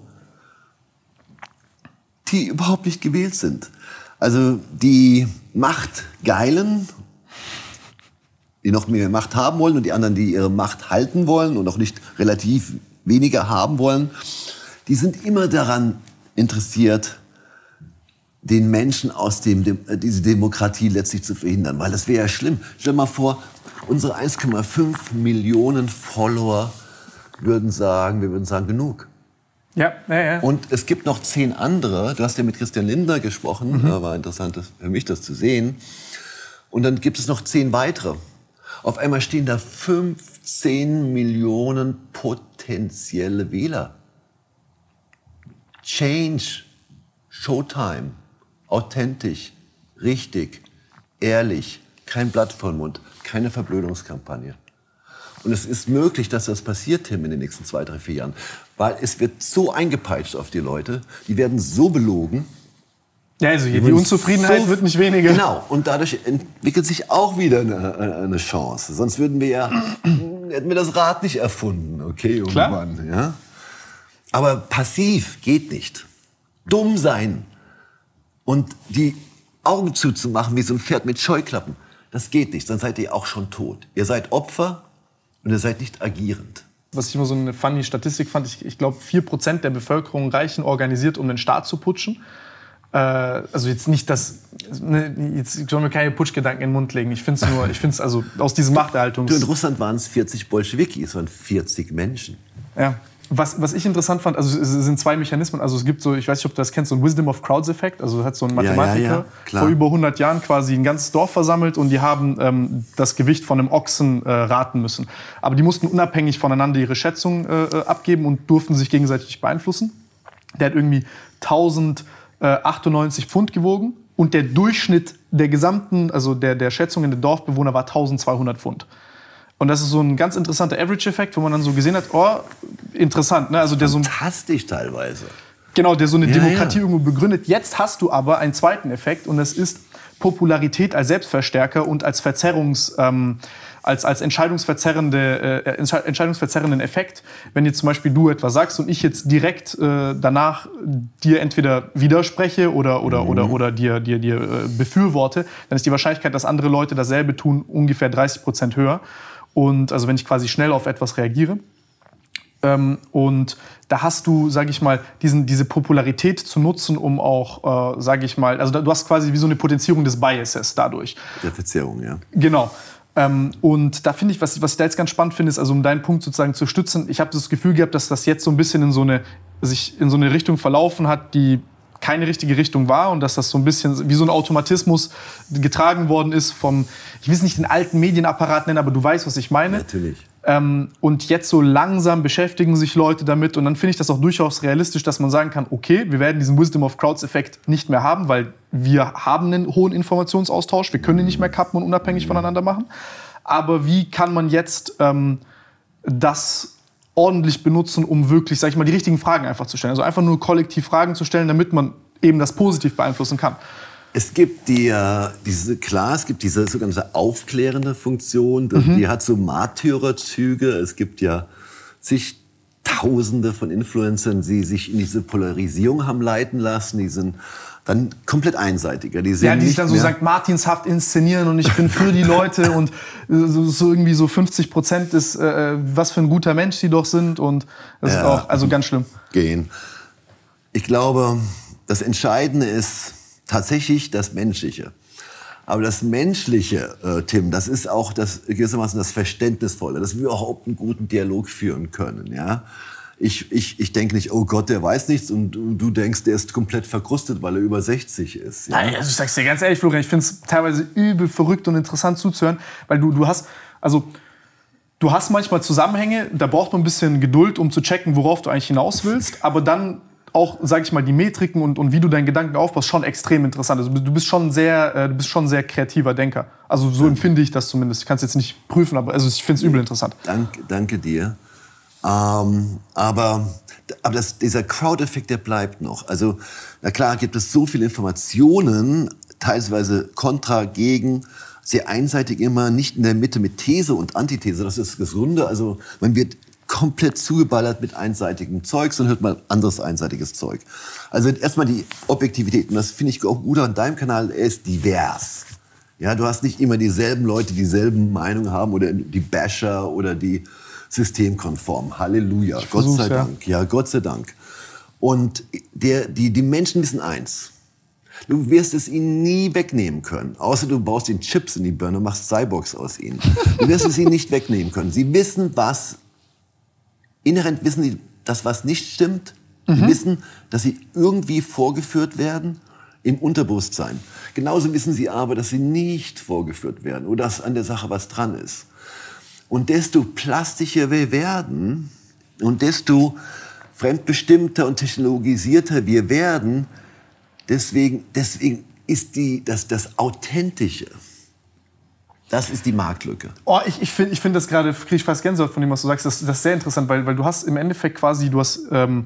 die überhaupt nicht gewählt sind. Also die Machtgeilen, die noch mehr Macht haben wollen und die anderen, die ihre Macht halten wollen und auch nicht relativ weniger haben wollen, die sind immer daran interessiert, den Menschen aus dem, dem, diese Demokratie letztlich zu verhindern. Weil das wäre ja schlimm. Stell dir mal vor, unsere eins Komma fünf Millionen Follower würden sagen, wir würden sagen, genug. Ja, ja, ja. Und es gibt noch zehn andere. Du hast ja mit Christian Lindner gesprochen. Mhm. War interessant für mich, das zu sehen. Und dann gibt es noch zehn weitere. Auf einmal stehen da fünfzehn Millionen potenzielle Wähler. Change, Showtime, authentisch, richtig, ehrlich, kein Blatt vor den Mund, keine Verblödungskampagne. Und es ist möglich, dass das passiert, Tim, in den nächsten zwei, drei, vier Jahren. Weil es wird so eingepeitscht auf die Leute, die werden so belogen. Ja, also die, die Unzufriedenheit so, wird nicht weniger. Genau, und dadurch entwickelt sich auch wieder eine, eine Chance. Sonst würden wir ja, hätten wir das Rad nicht erfunden, okay, irgendwann. Klar. Ja? Aber passiv geht nicht. Dumm sein und die Augen zuzumachen wie so ein Pferd mit Scheuklappen, das geht nicht, dann seid ihr auch schon tot. Ihr seid Opfer und ihr seid nicht agierend. Was ich immer so eine funny Statistik fand, ich, ich glaube, vier Prozent der Bevölkerung reichen organisiert, um den Staat zu putschen. Äh, also jetzt nicht das, ne, jetzt sollen wir keine Putschgedanken in den Mund legen. Ich finde es nur, ich finde es also aus diesem Machterhaltungs... Du, in Russland waren es vierzig Bolschewiki, es waren vierzig Menschen. Ja. Was, was ich interessant fand, also es sind zwei Mechanismen. Also es gibt so, ich weiß nicht, ob du das kennst, so ein Wisdom of Crowds Effekt. Also hat so ein Mathematiker ja, ja, ja, vor über hundert Jahren quasi ein ganzes Dorf versammelt und die haben ähm, das Gewicht von einem Ochsen äh, raten müssen. Aber die mussten unabhängig voneinander ihre Schätzungen äh, abgeben und durften sich gegenseitig beeinflussen. Der hat irgendwie tausendachtzundneunzig Pfund gewogen und der Durchschnitt der gesamten, also der, der Schätzungen der Dorfbewohner war tausendzweihundert Pfund. Und das ist so ein ganz interessanter Average-Effekt, wo man dann so gesehen hat, oh, interessant. Ne? Also der so, fantastisch teilweise. Genau, der so eine ja, Demokratie ja. irgendwo begründet. Jetzt hast du aber einen zweiten Effekt und das ist Popularität als Selbstverstärker und als Verzerrungs, ähm, als, als entscheidungsverzerrende, äh, entscheidungsverzerrenden Effekt. Wenn jetzt zum Beispiel du etwas sagst und ich jetzt direkt äh, danach dir entweder widerspreche oder, oder, mhm. oder, oder dir, dir, dir äh, befürworte, dann ist die Wahrscheinlichkeit, dass andere Leute dasselbe tun, ungefähr dreißig Prozent höher. Und also wenn ich quasi schnell auf etwas reagiere. Ähm, und da hast du, sage ich mal, diesen, diese Popularität zu nutzen, um auch, äh, sage ich mal, also du hast quasi wie so eine Potenzierung des Biases dadurch. Der Verzerrung, ja. Genau. Ähm, und da finde ich, was, was ich da jetzt ganz spannend finde, ist, also um deinen Punkt sozusagen zu stützen, ich habe das Gefühl gehabt, dass das jetzt so ein bisschen in so eine, sich in so eine Richtung verlaufen hat, die keine richtige Richtung war und dass das so ein bisschen wie so ein Automatismus getragen worden ist vom, ich will es nicht den alten Medienapparat nennen, aber du weißt, was ich meine. Natürlich. Ähm, und jetzt so langsam beschäftigen sich Leute damit und dann finde ich das auch durchaus realistisch, dass man sagen kann, okay, wir werden diesen Wisdom of Crowds Effekt nicht mehr haben, weil wir haben einen hohen Informationsaustausch, wir können ihn nicht mehr kappen und unabhängig voneinander machen. Aber wie kann man jetzt ähm, das ordentlich benutzen, um wirklich, sag ich mal, die richtigen Fragen einfach zu stellen. Also einfach nur kollektiv Fragen zu stellen, damit man eben das positiv beeinflussen kann. Es gibt die, äh, diese, klar, es gibt diese sogenannte aufklärende Funktion, die, mhm. die hat so Märtyrerzüge. Es gibt ja zig Tausende von Influencern, die sich in diese Polarisierung haben leiten lassen, die sind dann komplett einseitiger. Die, ja, die sich dann so Sankt Martinshaft inszenieren und ich bin für die Leute und so, so irgendwie so fünfzig Prozent ist, äh, was für ein guter Mensch sie doch sind und das ja, ist auch also ganz schlimm. Gehen. Ich glaube, das Entscheidende ist tatsächlich das Menschliche. Aber das Menschliche, äh, Tim, das ist auch das, gewissermaßen das Verständnisvolle, dass wir auch einen guten Dialog führen können, ja. Ich, ich, ich denke nicht, oh Gott, der weiß nichts und du denkst, der ist komplett verkrustet, weil er über sechzig ist. Ja? Nein, also ich sag's dir ganz ehrlich, Florian, ich finde es teilweise übel verrückt und interessant zuzuhören, weil du, du hast, also du hast manchmal Zusammenhänge, da braucht man ein bisschen Geduld, um zu checken, worauf du eigentlich hinaus willst, aber dann auch, sag ich mal, die Metriken und, und wie du deinen Gedanken aufbaust, schon extrem interessant. Also du bist schon sehr, äh, du bist schon ein sehr kreativer Denker. Also so empfinde ich das zumindest. Ich kann es jetzt nicht prüfen, aber also ich finde es übel interessant. Danke, danke dir. Ähm, aber aber das, dieser Crowd-Effekt, der bleibt noch. Also, na klar, gibt es so viele Informationen, teilweise kontra, gegen, sehr einseitig immer, nicht in der Mitte mit These und Antithese. Das ist das Gesunde. Also, man wird komplett zugeballert mit einseitigem Zeug, dann hört man anderes einseitiges Zeug. Also, erstmal die Objektivität. Und das finde ich auch gut an deinem Kanal, er ist divers. Ja, du hast nicht immer dieselben Leute, die dieselben Meinungen haben oder die Basher oder die systemkonform. Halleluja. Gott sei Dank. Ja, Gott sei Dank. Und der, die, die Menschen wissen eins. Du wirst es ihnen nie wegnehmen können. Außer du baust ihnen Chips in die Birne und machst Cyborgs aus ihnen. Du wirst es ihnen nicht wegnehmen können. Sie wissen, was, inhärent wissen sie, dass was nicht stimmt. Mhm. Sie wissen, dass sie irgendwie vorgeführt werden im Unterbewusstsein. Genauso wissen sie aber, dass sie nicht vorgeführt werden oder dass an der Sache was dran ist. Und desto plastischer wir werden und desto fremdbestimmter und technologisierter wir werden, deswegen, deswegen ist die, das, das Authentische, das ist die Marktlücke. Oh, ich ich finde ich find das gerade, kriege ich fast Gänsehaut von dem, was du sagst, das, das ist sehr interessant, weil, weil du hast im Endeffekt quasi, du hast ähm,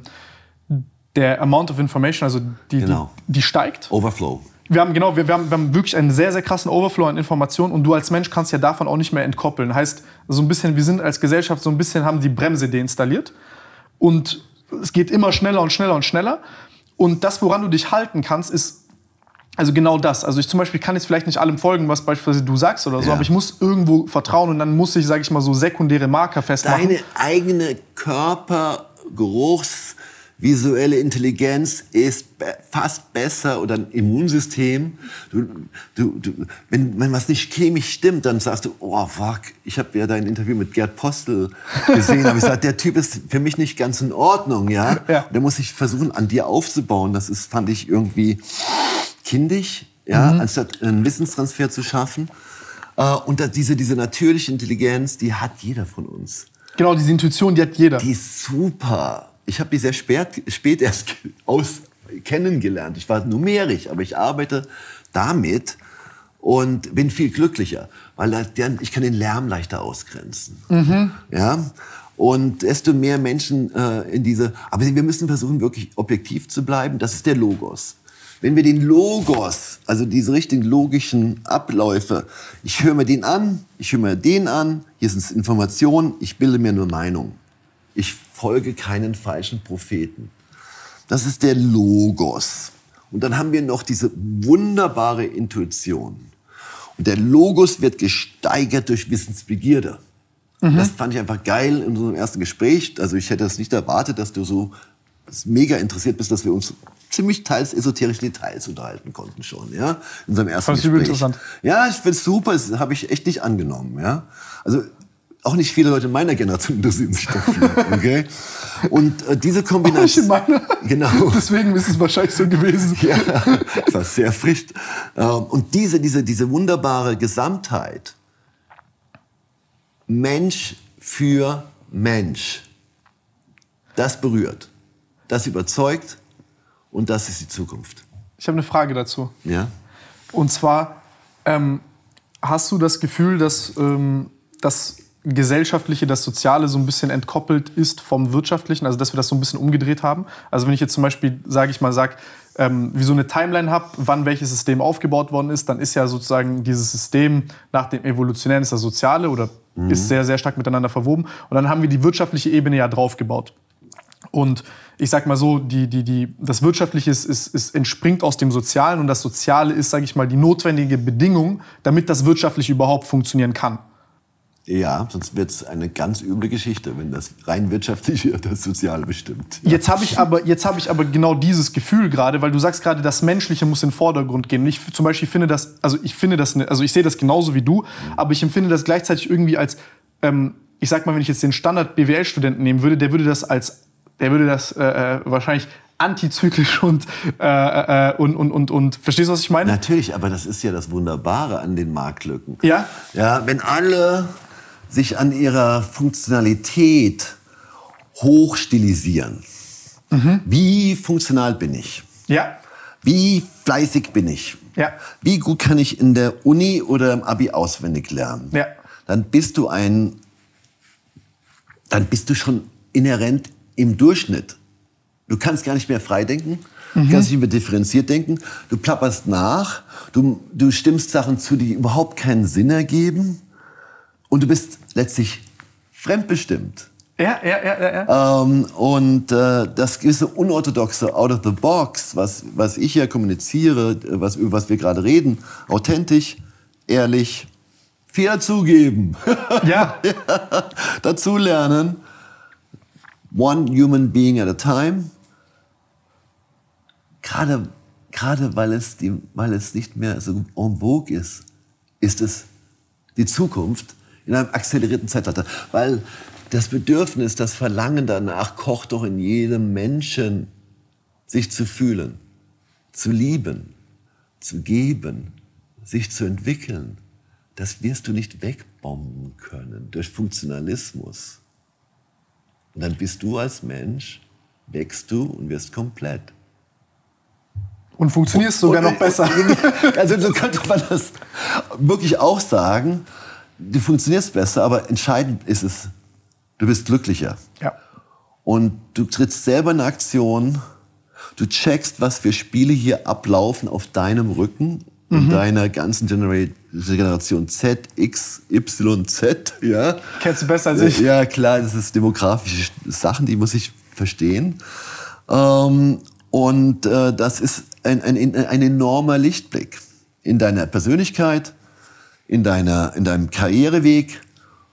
der Amount of Information, also die, genau. die, die steigt. Overflow. Wir haben, genau, wir, wir, haben, wir haben wirklich einen sehr, sehr krassen Overflow an Informationen und du als Mensch kannst ja davon auch nicht mehr entkoppeln. Heißt, so ein bisschen, wir sind als Gesellschaft so ein bisschen, haben die Bremse deinstalliert und es geht immer schneller und schneller und schneller und das, woran du dich halten kannst, ist also genau das. Also ich zum Beispiel kann jetzt vielleicht nicht allem folgen, was beispielsweise du sagst oder so, ja. aber ich muss irgendwo vertrauen und dann muss ich, sage ich mal, so sekundäre Marker festmachen. Deine eigene Körpergeruchs visuelle Intelligenz ist be- fast besser oder ein Immunsystem. Du, du, du, wenn, wenn was nicht chemisch stimmt, dann sagst du, oh fuck, ich habe ja dein Interview mit Gerd Postel gesehen, aber ich sage, der Typ ist für mich nicht ganz in Ordnung, ja. ja. Da muss ich versuchen, an dir aufzubauen. Das ist, fand ich irgendwie kindisch, ja, mhm. anstatt einen Wissenstransfer zu schaffen. Und diese, diese natürliche Intelligenz, die hat jeder von uns. Genau, diese Intuition, die hat jeder. Die ist super. Ich habe die sehr spät, spät erst aus, kennengelernt. Ich war numerisch, aber ich arbeite damit und bin viel glücklicher, weil ich kann den Lärm leichter ausgrenzen. Mhm. Ja? Und desto mehr Menschen äh, in diese... Aber wir müssen versuchen, wirklich objektiv zu bleiben. Das ist der Logos. Wenn wir den Logos, also diese richtigen logischen Abläufe, ich höre mir den an, ich höre mir den an, hier sind Informationen, ich bilde mir nur Meinung. Ich folge keinen falschen Propheten. Das ist der Logos. Und dann haben wir noch diese wunderbare Intuition. Und der Logos wird gesteigert durch Wissensbegierde. Mhm. Das fand ich einfach geil in unserem ersten Gespräch. Also ich hätte das nicht erwartet, dass du so mega interessiert bist, dass wir uns ziemlich teils esoterische Details unterhalten konnten schon, ja, in unserem ersten Gespräch. Interessant. Ja, ich finde es super, das habe ich echt nicht angenommen, ja. Also auch nicht viele Leute in meiner Generation interessieren sich dafür, okay? Und äh, diese Kombination... Auch nicht in meiner. Genau. Deswegen ist es wahrscheinlich so gewesen. Ja, das war sehr frisch. Ähm, und diese, diese, diese wunderbare Gesamtheit, Mensch für Mensch, das berührt, das überzeugt und das ist die Zukunft. Ich habe eine Frage dazu. Ja? Und zwar, ähm, hast du das Gefühl, dass... Ähm, dass Gesellschaftliche, das Soziale so ein bisschen entkoppelt ist vom Wirtschaftlichen, also dass wir das so ein bisschen umgedreht haben. Also wenn ich jetzt zum Beispiel, sage ich mal, sag, ähm, wie so eine Timeline habe, wann welches System aufgebaut worden ist, dann ist ja sozusagen dieses System nach dem Evolutionären ist das Soziale oder mhm. ist sehr, sehr stark miteinander verwoben. Und dann haben wir die wirtschaftliche Ebene ja draufgebaut. Und ich sag mal so, die, die, die, das Wirtschaftliche ist, ist, ist, entspringt aus dem Sozialen und das Soziale ist, sage ich mal, die notwendige Bedingung, damit das Wirtschaftliche überhaupt funktionieren kann. Ja, sonst wird es eine ganz üble Geschichte, wenn das rein wirtschaftliche das Soziale bestimmt. Ja. Jetzt habe ich aber, jetzt habe ich aber genau dieses Gefühl gerade, weil du sagst gerade, das Menschliche muss in den Vordergrund gehen. Und ich zum Beispiel finde das, also ich finde das, also ich sehe das genauso wie du, mhm. aber ich empfinde das gleichzeitig irgendwie als, ähm, ich sag mal, wenn ich jetzt den Standard-B W L-Studenten nehmen würde, der würde das als, der würde das äh, wahrscheinlich antizyklisch und, äh, äh, und, und, und, und, verstehst du, was ich meine? Natürlich, aber das ist ja das Wunderbare an den Marktlücken. Ja? Ja, wenn alle sich an ihrer Funktionalität hochstilisieren. Mhm. Wie funktional bin ich? Ja. Wie fleißig bin ich? Ja. Wie gut kann ich in der Uni oder im Abi auswendig lernen? Ja. Dann bist du ein, dann bist du schon inhärent im Durchschnitt. Du kannst gar nicht mehr frei denken, mhm. du kannst nicht mehr differenziert denken. Du plapperst nach, du, du stimmst Sachen zu, die überhaupt keinen Sinn ergeben. Und du bist letztlich fremdbestimmt. Ja, ja, ja, ja. ja. Ähm, und äh, das gewisse unorthodoxe Out of the Box, was, was ich hier kommuniziere, was, über was wir gerade reden, authentisch, ehrlich, Fehler zugeben. Ja. ja. Dazulernen. One human being at a time. Gerade, gerade weil, es die, weil es nicht mehr so en vogue ist, ist es die Zukunft in einem akzelerierten Zeitalter. Weil das Bedürfnis, das Verlangen danach kocht doch in jedem Menschen, sich zu fühlen, zu lieben, zu geben, sich zu entwickeln. Das wirst du nicht wegbomben können durch Funktionalismus. Und dann bist du als Mensch, wächst du und wirst komplett. Und funktionierst sogar noch besser. Also so könnte man das wirklich auch sagen. Du funktionierst besser, aber entscheidend ist es, du bist glücklicher. Ja. Und du trittst selber in Aktion, du checkst, was für Spiele hier ablaufen auf deinem Rücken, mhm. in deiner ganzen Genera- Generation Z, X, Y, Z. Ja. Kennst du besser als ich? Ja, klar, das ist demografische Sachen, die muss ich verstehen. Ähm, und äh, das ist ein, ein, ein enormer Lichtblick in deiner Persönlichkeit, in, deiner, in deinem Karriereweg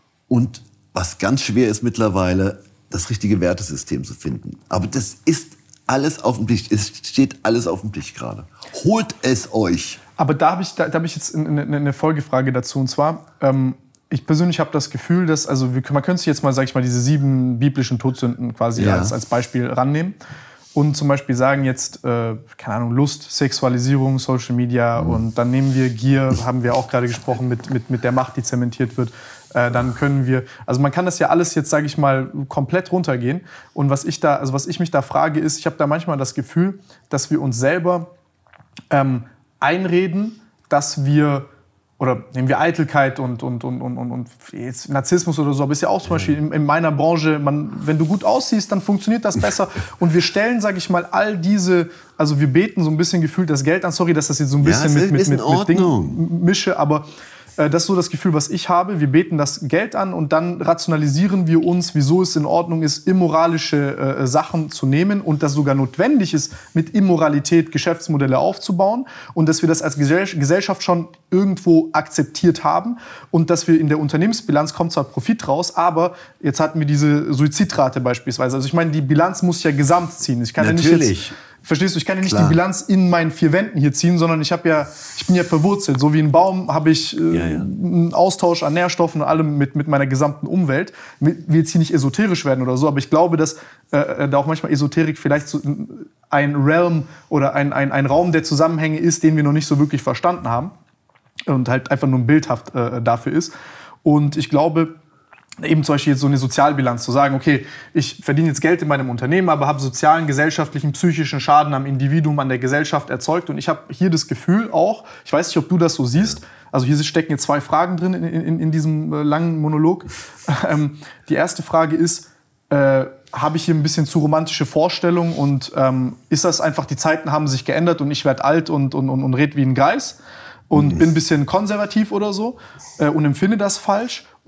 und was ganz schwer ist mittlerweile, das richtige Wertesystem zu finden. Aber das ist alles auf dem Tisch, es steht alles auf dem Tisch gerade. Holt es euch. Aber da habe ich, da, da hab ich jetzt eine, eine Folgefrage dazu. Und zwar, ähm, ich persönlich habe das Gefühl, dass, also wir, man könnte sich jetzt mal, sag ich mal, diese sieben biblischen Todsünden quasi ja. als, als Beispiel rannehmen. Und zum Beispiel sagen jetzt, äh, keine Ahnung, Lust, Sexualisierung, Social Media mhm. und dann nehmen wir Gier, haben wir auch gerade gesprochen, mit, mit, mit der Macht, die zementiert wird. Äh, dann können wir, also man kann das ja alles jetzt, sage ich mal, komplett runtergehen. Und was ich da, also was ich mich da frage, ist, ich habe da manchmal das Gefühl, dass wir uns selber ähm, einreden, dass wir, oder nehmen wir Eitelkeit und, und, und, und, und jetzt Narzissmus oder so, aber ist ja auch zum Beispiel in, in meiner Branche, man, wenn du gut aussiehst, dann funktioniert das besser. Und wir stellen, sage ich mal, all diese, also wir beten so ein bisschen gefühlt das Geld an, sorry, dass das jetzt so ein bisschen ja, mit, mit, mit, mit Dingen mische, aber äh, das ist so das Gefühl, was ich habe. Wir beten das Geld an und dann rationalisieren wir uns, wieso es in Ordnung ist, immoralische äh, Sachen zu nehmen und dass sogar notwendig ist, mit Immoralität Geschäftsmodelle aufzubauen und dass wir das als Gesellschaft schon irgendwo akzeptiert haben und dass wir in der Unternehmensbilanz kommt zwar Profit raus, aber jetzt hatten wir diese Suizidrate beispielsweise. Also ich meine, die Bilanz muss ja gesamt ziehen. Ich kann ja nicht jetzt, verstehst du, ich kann ja nicht Klar. die Bilanz in meinen vier Wänden hier ziehen, sondern ich, hab ja, ich bin ja verwurzelt. So wie ein Baum habe ich äh, ja, ja. einen Austausch an Nährstoffen und allem mit, mit meiner gesamten Umwelt. Ich will jetzt hier nicht esoterisch werden oder so, aber ich glaube, dass äh, da auch manchmal Esoterik vielleicht so ein Realm oder ein, ein, ein Raum der Zusammenhänge ist, den wir noch nicht so wirklich verstanden haben und halt einfach nur bildhaft äh, dafür ist. Und ich glaube, eben zum Beispiel jetzt so eine Sozialbilanz zu sagen, okay, ich verdiene jetzt Geld in meinem Unternehmen, aber habe sozialen, gesellschaftlichen, psychischen Schaden am Individuum, an der Gesellschaft erzeugt. Und ich habe hier das Gefühl auch, ich weiß nicht, ob du das so siehst, also hier stecken jetzt zwei Fragen drin in, in, in diesem äh, langen Monolog. Ähm, die erste Frage ist, äh, habe ich hier ein bisschen zu romantische Vorstellungen und ähm, ist das einfach, die Zeiten haben sich geändert und ich werde alt und, und, und, und rede wie ein Greis? Und bin ein bisschen konservativ oder so äh, und empfinde das falsch?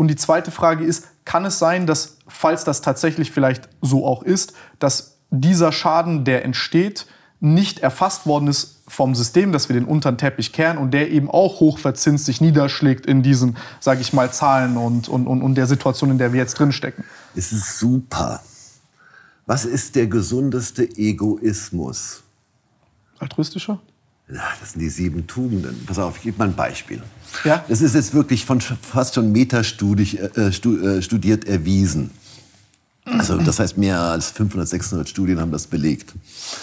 Und die zweite Frage ist, kann es sein, dass, falls das tatsächlich vielleicht so auch ist, dass dieser Schaden, der entsteht, nicht erfasst worden ist vom System, dass wir den unteren Teppich kehren und der eben auch hochverzinst sich niederschlägt in diesen, sage ich mal, Zahlen und, und, und der Situation, in der wir jetzt drinstecken? Es ist super. Was ist der gesundeste Egoismus? Altruistischer? Ja, das sind die sieben Tugenden. Pass auf, ich gebe mal ein Beispiel. Ja? Das ist jetzt wirklich von fast schon metastudisch äh, studiert erwiesen. Also das heißt, mehr als fünfhundert, sechshundert Studien haben das belegt.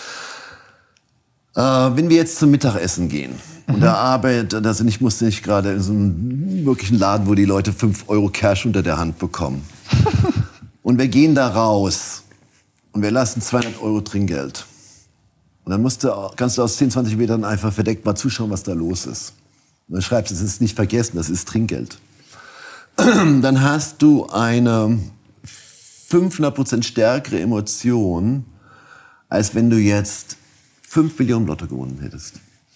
Äh, wenn wir jetzt zum Mittagessen gehen mhm. und da arbeitet, also ich musste nicht gerade in so einem wirklichen Laden, wo die Leute fünf Euro Cash unter der Hand bekommen. Und wir gehen da raus und wir lassen zweihundert Euro Trinkgeld. Und dann musst du, kannst du aus zehn, zwanzig Metern einfach verdeckt mal zuschauen, was da los ist. Und dann schreibst du, es ist nicht vergessen, das ist Trinkgeld. Dann hast du eine fünfhundert Prozent stärkere Emotion, als wenn du jetzt fünf Millionen Lotto gewonnen hättest.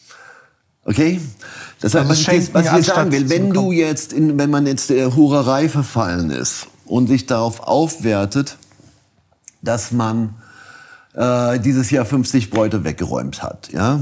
Okay? Das heißt, was ich, jetzt, was ich jetzt sagen will, wenn du jetzt, in, wenn man jetzt der Hurerei verfallen ist und sich darauf aufwertet, dass man äh, dieses Jahr fünfzig Bräute weggeräumt hat, ja,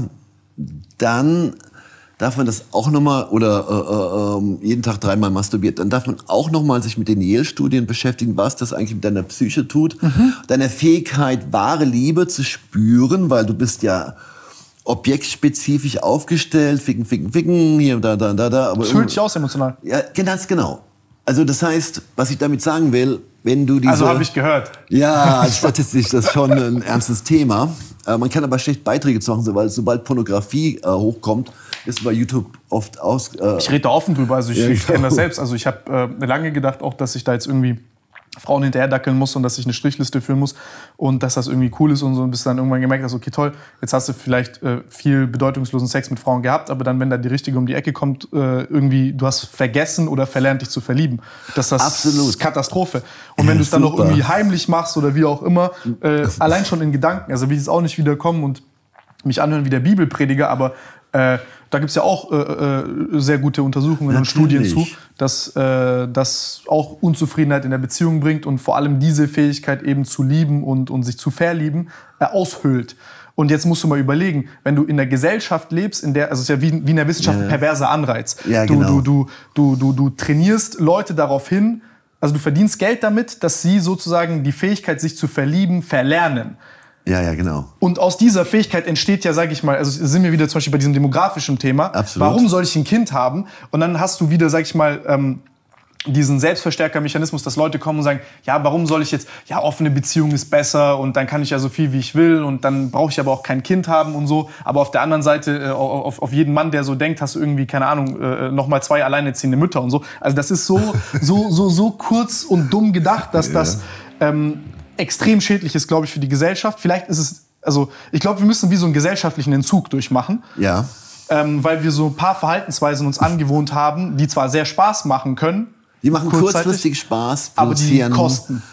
dann darf man das auch nochmal, oder äh, äh, jeden Tag dreimal masturbiert, dann darf man auch nochmal sich mit den Yale-Studien beschäftigen, was das eigentlich mit deiner Psyche tut, mhm. deiner Fähigkeit, wahre Liebe zu spüren, weil du bist ja objektspezifisch aufgestellt, ficken, ficken, ficken, hier, da, da, da, da. Aber das fühlt dich aus emotional. Ja, ganz genau. Also das heißt, was ich damit sagen will, wenn du diese... Also habe ich gehört. Ja, statistisch ist das schon ein ernstes Thema. Äh, man kann aber schlecht Beiträge zu machen, weil sobald Pornografie äh, hochkommt, ist bei YouTube oft aus... Äh ich rede da offen drüber, also ich, ja, ich kenne das selbst. Also ich habe äh, lange gedacht auch, dass ich da jetzt irgendwie Frauen hinterherdackeln muss und dass ich eine Strichliste führen muss und dass das irgendwie cool ist und so, und bis dann irgendwann gemerkt hast, okay toll, jetzt hast du vielleicht äh, viel bedeutungslosen Sex mit Frauen gehabt, aber dann, wenn da die Richtige um die Ecke kommt, äh, irgendwie, du hast vergessen oder verlernt, dich zu verlieben. Das ist das Absolut. Katastrophe. Und wenn du es dann noch irgendwie heimlich machst oder wie auch immer, äh, allein schon in Gedanken, also will ich jetzt auch nicht wiederkommen und mich anhören wie der Bibelprediger, aber äh, da gibt es ja auch äh, äh, sehr gute Untersuchungen Natürlich. und Studien zu, dass äh, das auch Unzufriedenheit in der Beziehung bringt und vor allem diese Fähigkeit eben zu lieben und, und sich zu verlieben äh, aushöhlt. Und jetzt musst du mal überlegen, wenn du in der Gesellschaft lebst, in der, also es ist ja wie, wie in der Wissenschaft ja. ein perverser Anreiz. Ja, du, genau. du, du, du, du, du trainierst Leute darauf hin, also du verdienst Geld damit, dass sie sozusagen die Fähigkeit, sich zu verlieben, verlernen. Ja, ja, genau. Und aus dieser Fähigkeit entsteht ja, sag ich mal, also sind wir wieder zum Beispiel bei diesem demografischen Thema. Absolut. Warum soll ich ein Kind haben? Und dann hast du wieder, sag ich mal, ähm, diesen Selbstverstärkermechanismus, dass Leute kommen und sagen, ja, warum soll ich jetzt, ja, offene Beziehung ist besser und dann kann ich ja so viel, wie ich will und dann brauche ich aber auch kein Kind haben und so. Aber auf der anderen Seite, äh, auf, auf jeden Mann, der so denkt, hast du irgendwie, keine Ahnung, äh, nochmal zwei alleinerziehende Mütter und so. Also das ist so, so, so, so kurz und dumm gedacht, dass ja. das... Ähm, extrem schädlich ist, glaube ich, für die Gesellschaft. Vielleicht ist es, also ich glaube, wir müssen wie so einen gesellschaftlichen Entzug durchmachen. Ja. Ähm, weil wir so ein paar Verhaltensweisen uns angewohnt haben, die zwar sehr Spaß machen können. Die machen kurzfristig Spaß, aber die kosten.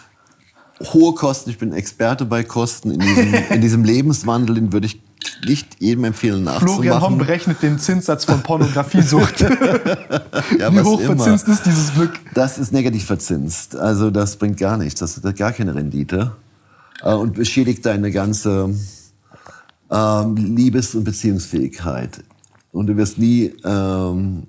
Hohe Kosten. Ich bin Experte bei Kosten. In diesem, in diesem Lebenswandel, den würde ich nicht jedem empfehlen nachzumachen. Florian Homm berechnet den Zinssatz von Pornografiesucht. Ja, wie hoch verzinst ist dieses Glück? Das ist negativ verzinst. Also das bringt gar nichts. Das hat gar keine Rendite. Und beschädigt deine ganze ähm, Liebes- und Beziehungsfähigkeit. Und du wirst nie ähm,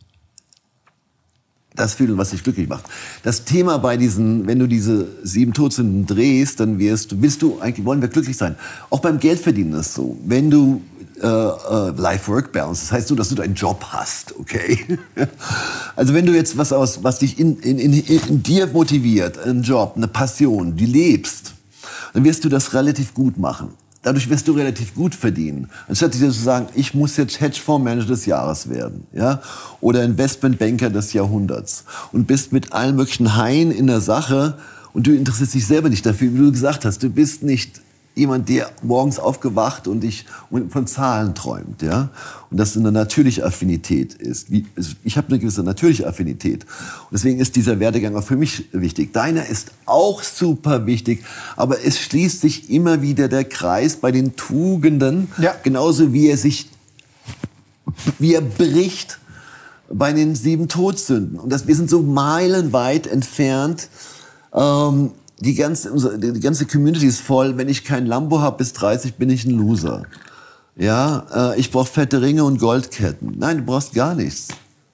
das fühlen, was dich glücklich macht. Das Thema bei diesen, wenn du diese sieben Todsünden drehst, dann wirst du, willst du eigentlich, wollen wir glücklich sein. Auch beim Geldverdienen ist es so. Wenn du äh, äh, Life-Work-Balance, das heißt so, dass du deinen Job hast, okay? Also wenn du jetzt was aus, was dich in, in, in, in dir motiviert, einen Job, eine Passion, die lebst, dann wirst du das relativ gut machen. Dadurch wirst du relativ gut verdienen. Anstatt dir zu sagen, ich muss jetzt Hedgefondsmanager des Jahres werden, ja, oder Investmentbanker des Jahrhunderts und bist mit allen möglichen Haien in der Sache und du interessierst dich selber nicht dafür, wie du gesagt hast. Du bist nicht jemand, der morgens aufgewacht und dich von Zahlen träumt, ja, und das eine natürliche Affinität ist. Ich habe eine gewisse natürliche Affinität und deswegen ist dieser Werdegang auch für mich wichtig. Deiner ist auch super wichtig, aber es schließt sich immer wieder der Kreis bei den Tugenden, ja. genauso wie er sich, wie er bricht bei den sieben Todsünden. Und das, wir sind so meilenweit entfernt. Ähm, die, ganze, die ganze Community ist voll. Wenn ich kein Lambo habe bis dreißig, bin ich ein Loser. Ja, äh, ich brauche fette Ringe und Goldketten. Nein, du brauchst gar nichts.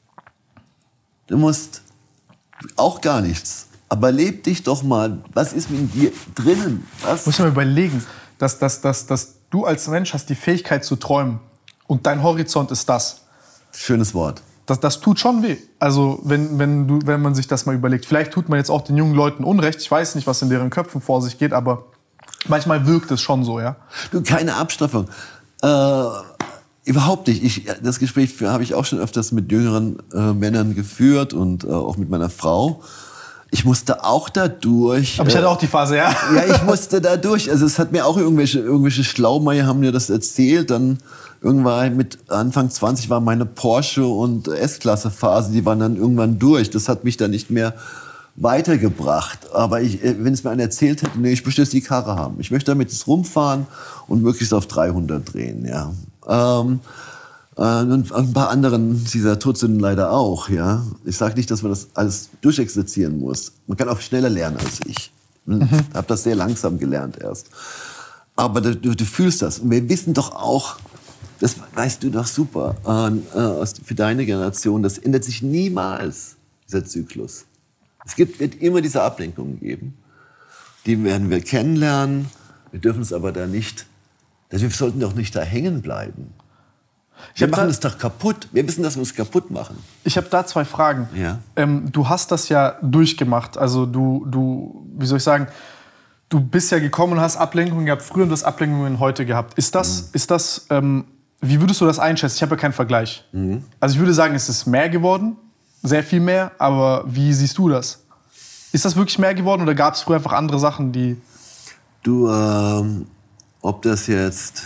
Du musst auch gar nichts. Aber leb dich doch mal. Was ist mit dir drinnen? Was? Muss man überlegen, dass, dass, dass, dass du als Mensch hast die Fähigkeit zu träumen. Und dein Horizont ist das. Schönes Wort. Das, das tut schon weh. Also wenn, wenn, du, wenn man sich das mal überlegt. Vielleicht tut man jetzt auch den jungen Leuten Unrecht. Ich weiß nicht, was in deren Köpfen vor sich geht, aber manchmal wirkt es schon so, ja. Du, keine Abstrafung. Äh, überhaupt nicht. Ich, das Gespräch habe ich auch schon öfters mit jüngeren äh, Männern geführt und äh, auch mit meiner Frau. Ich musste auch da durch. Aber ich hatte auch die Phase, ja. Ja, ich musste da durch. Also es hat mir auch irgendwelche, irgendwelche Schlaumeier haben mir das erzählt. Dann irgendwann mit Anfang zwanzig war meine Porsche- und S-Klasse-Phase, die waren dann irgendwann durch. Das hat mich dann nicht mehr weitergebracht. Aber ich, wenn es mir einer erzählt hätte, nee, ich möchte jetzt die Karre haben. Ich möchte damit jetzt rumfahren und möglichst auf dreihundert drehen, ja. Ähm, und ein paar anderen dieser Todsünden leider auch, ja. Ich sage nicht, dass man das alles durchexerzieren muss. Man kann auch schneller lernen als ich. Ich mhm. habe das sehr langsam gelernt erst. Aber du, du, du fühlst das. Und wir wissen doch auch, das weißt du doch super, äh, für deine Generation, das ändert sich niemals, dieser Zyklus. Es gibt, wird immer diese Ablenkungen geben. Die werden wir kennenlernen. Wir dürfen es aber da nicht, wir sollten doch nicht da hängen bleiben. Wir machen es doch kaputt. Wir wissen, dass wir es kaputt machen. Ich habe da zwei Fragen. Ja. Ähm, du hast das ja durchgemacht. Also du, du, wie soll ich sagen, du bist ja gekommen und hast Ablenkungen gehabt früher und du hast Ablenkungen heute gehabt. Ist das, mhm. ist das, ähm, wie würdest du das einschätzen? Ich habe ja keinen Vergleich. Mhm. Also ich würde sagen, es ist mehr geworden, sehr viel mehr. Aber wie siehst du das? Ist das wirklich mehr geworden oder gab es früher einfach andere Sachen, die... Du, ähm, ob das jetzt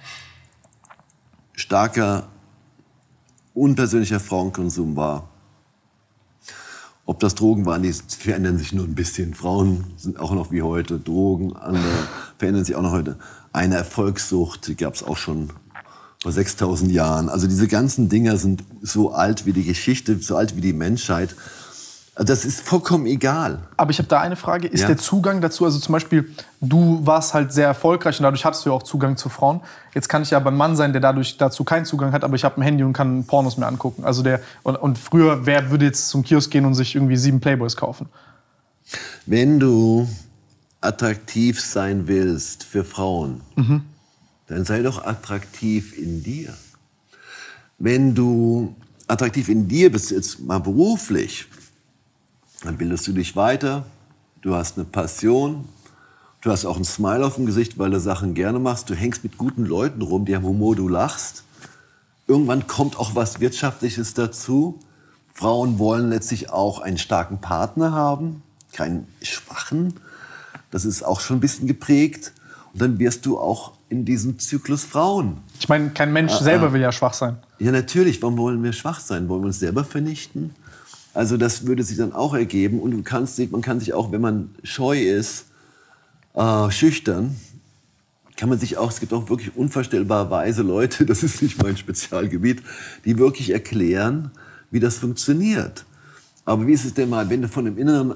starker, unpersönlicher Frauenkonsum war. Ob das Drogen waren, die verändern sich nur ein bisschen. Frauen sind auch noch wie heute. Drogen, andere verändern sich auch noch heute. Eine Erfolgssucht, die gab es auch schon vor sechstausend Jahren. Also diese ganzen Dinger sind so alt wie die Geschichte, so alt wie die Menschheit. Das ist vollkommen egal. Aber ich habe da eine Frage. Ist Ja. der Zugang dazu, also zum Beispiel, du warst halt sehr erfolgreich und dadurch hattest du ja auch Zugang zu Frauen. Jetzt kann ich ja aber ein Mann sein, der dadurch dazu keinen Zugang hat, aber ich habe ein Handy und kann Pornos mir angucken. Also der, und, und früher, wer würde jetzt zum Kiosk gehen und sich irgendwie sieben Playboys kaufen? Wenn du attraktiv sein willst für Frauen, Mhm. dann sei doch attraktiv in dir. Wenn du attraktiv in dir bist, jetzt mal beruflich, dann bildest du dich weiter, du hast eine Passion, du hast auch ein Smile auf dem Gesicht, weil du Sachen gerne machst, du hängst mit guten Leuten rum, die haben Humor, du lachst. Irgendwann kommt auch was Wirtschaftliches dazu. Frauen wollen letztlich auch einen starken Partner haben, keinen schwachen. Das ist auch schon ein bisschen geprägt. Und dann wirst du auch in diesem Zyklus Frauen. Ich meine, kein Mensch Ah, selber ah. will ja schwach sein. Ja, natürlich. Warum wollen wir schwach sein? Wollen wir uns selber vernichten? Also das würde sich dann auch ergeben. Und du kannst, man kann sich auch, wenn man scheu ist, äh, schüchtern, kann man sich auch, es gibt auch wirklich unvorstellbar weise Leute, das ist nicht mein Spezialgebiet, die wirklich erklären, wie das funktioniert. Aber wie ist es denn mal, wenn du von dem Inneren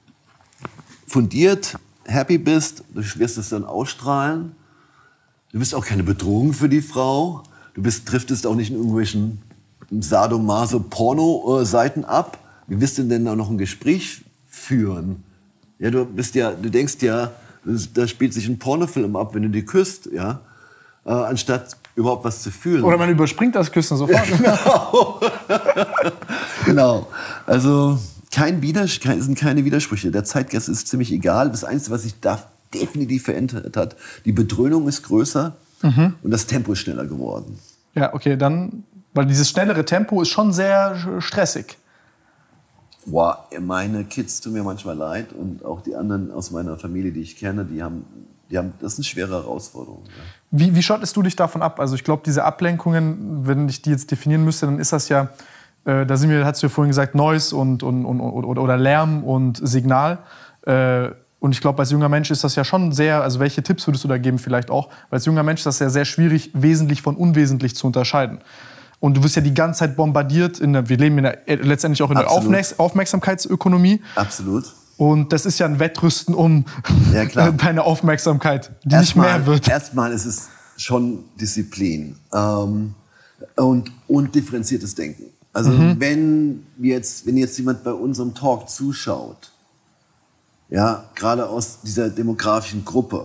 fundiert, happy bist, du wirst es dann ausstrahlen, du bist auch keine Bedrohung für die Frau, du bist, driftest auch nicht in irgendwelchen Sadomaso-Porno-Seiten ab. Wie wirst du denn da noch ein Gespräch führen? Ja, du bist ja, du denkst ja, da spielt sich ein Pornofilm ab, wenn du die küsst, ja, äh, anstatt überhaupt was zu fühlen. Oder man überspringt das Küssen sofort. Genau. Genau. Also kein Widers- kein, es sind keine Widersprüche. Der Zeitgeist ist ziemlich egal. Das Einzige, was sich da definitiv verändert hat, die Bedröhnung ist größer Mhm. und das Tempo ist schneller geworden. Ja, okay, dann, weil dieses schnellere Tempo ist schon sehr stressig. Boah, meine Kids tun mir manchmal leid und auch die anderen aus meiner Familie, die ich kenne, die haben, die haben, das ist eine schwere Herausforderung. Ja. Wie, wie schottest du dich davon ab? Also ich glaube, diese Ablenkungen, wenn ich die jetzt definieren müsste, dann ist das ja, äh, da sind wir, hast du ja vorhin gesagt, Noise und, und, und, oder, oder Lärm und Signal. Äh, und ich glaube, als junger Mensch ist das ja schon sehr, also welche Tipps würdest du da geben vielleicht auch? Weil als junger Mensch ist das ja sehr schwierig, wesentlich von unwesentlich zu unterscheiden. Und du wirst ja die ganze Zeit bombardiert. In der, wir leben in der, letztendlich auch in der Aufmerks Aufmerksamkeitsökonomie. Absolut. Und das ist ja ein Wettrüsten um ja, klar. deine Aufmerksamkeit, die erst nicht mal, mehr wird. Erstmal ist es schon Disziplin ähm, und, und differenziertes Denken. Also mhm. wenn, wir jetzt, wenn jetzt jemand bei unserem Talk zuschaut, ja, gerade aus dieser demografischen Gruppe,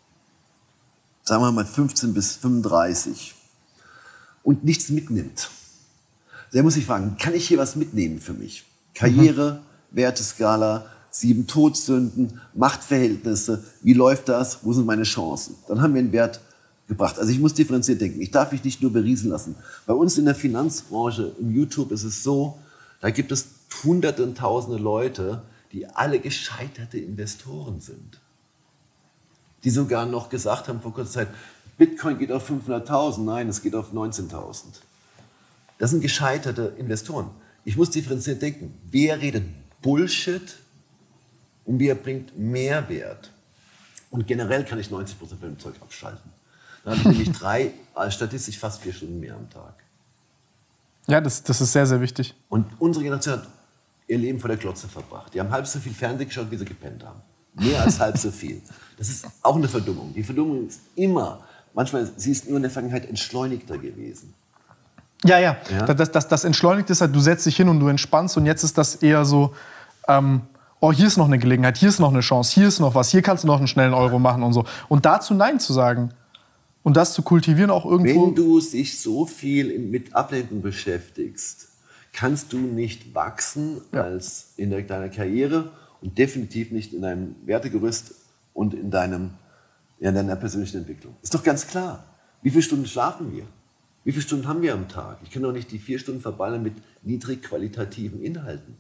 sagen wir mal fünfzehn bis fünfunddreißig, und nichts mitnimmt, der muss sich fragen, kann ich hier was mitnehmen für mich? Karriere, mhm. Werteskala, sieben Todsünden, Machtverhältnisse, wie läuft das, wo sind meine Chancen? Dann haben wir einen Wert gebracht. Also ich muss differenziert denken, ich darf mich nicht nur berieseln lassen. Bei uns in der Finanzbranche, im YouTube ist es so, da gibt es hunderte und tausende Leute, die alle gescheiterte Investoren sind. Die sogar noch gesagt haben vor kurzer Zeit, Bitcoin geht auf fünfhunderttausend, nein, es geht auf neunzehntausend. Das sind gescheiterte Investoren. Ich muss differenziert denken, wer redet Bullshit und wer bringt Mehrwert? Und generell kann ich neunzig Prozent von dem Zeug abschalten. Dann habe ich nämlich drei, statistisch fast vier Stunden mehr am Tag. Ja, das, das ist sehr, sehr wichtig. Und unsere Generation hat ihr Leben vor der Glotze verbracht. Die haben halb so viel Fernsehen geschaut, wie sie gepennt haben. Mehr als halb so viel. Das ist auch eine Verdummung. Die Verdummung ist immer, manchmal, sie ist nur in der Vergangenheit entschleunigter gewesen. Ja, ja. ja? Das, das, das entschleunigt ist halt, du setzt dich hin und du entspannst und jetzt ist das eher so, ähm, oh, hier ist noch eine Gelegenheit, hier ist noch eine Chance, hier ist noch was, hier kannst du noch einen schnellen Euro machen und so. Und dazu Nein zu sagen und das zu kultivieren auch irgendwo. Wenn du dich so viel mit Ablenkung beschäftigst, kannst du nicht wachsen ja. als in deiner Karriere und definitiv nicht in deinem Wertegerüst und in, deinem, ja, in deiner persönlichen Entwicklung. Ist doch ganz klar. Wie viele Stunden schlafen wir? Wie viele Stunden haben wir am Tag? Ich kann doch nicht die vier Stunden verballern mit niedrig qualitativen Inhalten.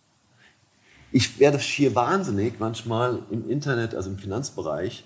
Ich werde schier wahnsinnig manchmal im Internet, also im Finanzbereich,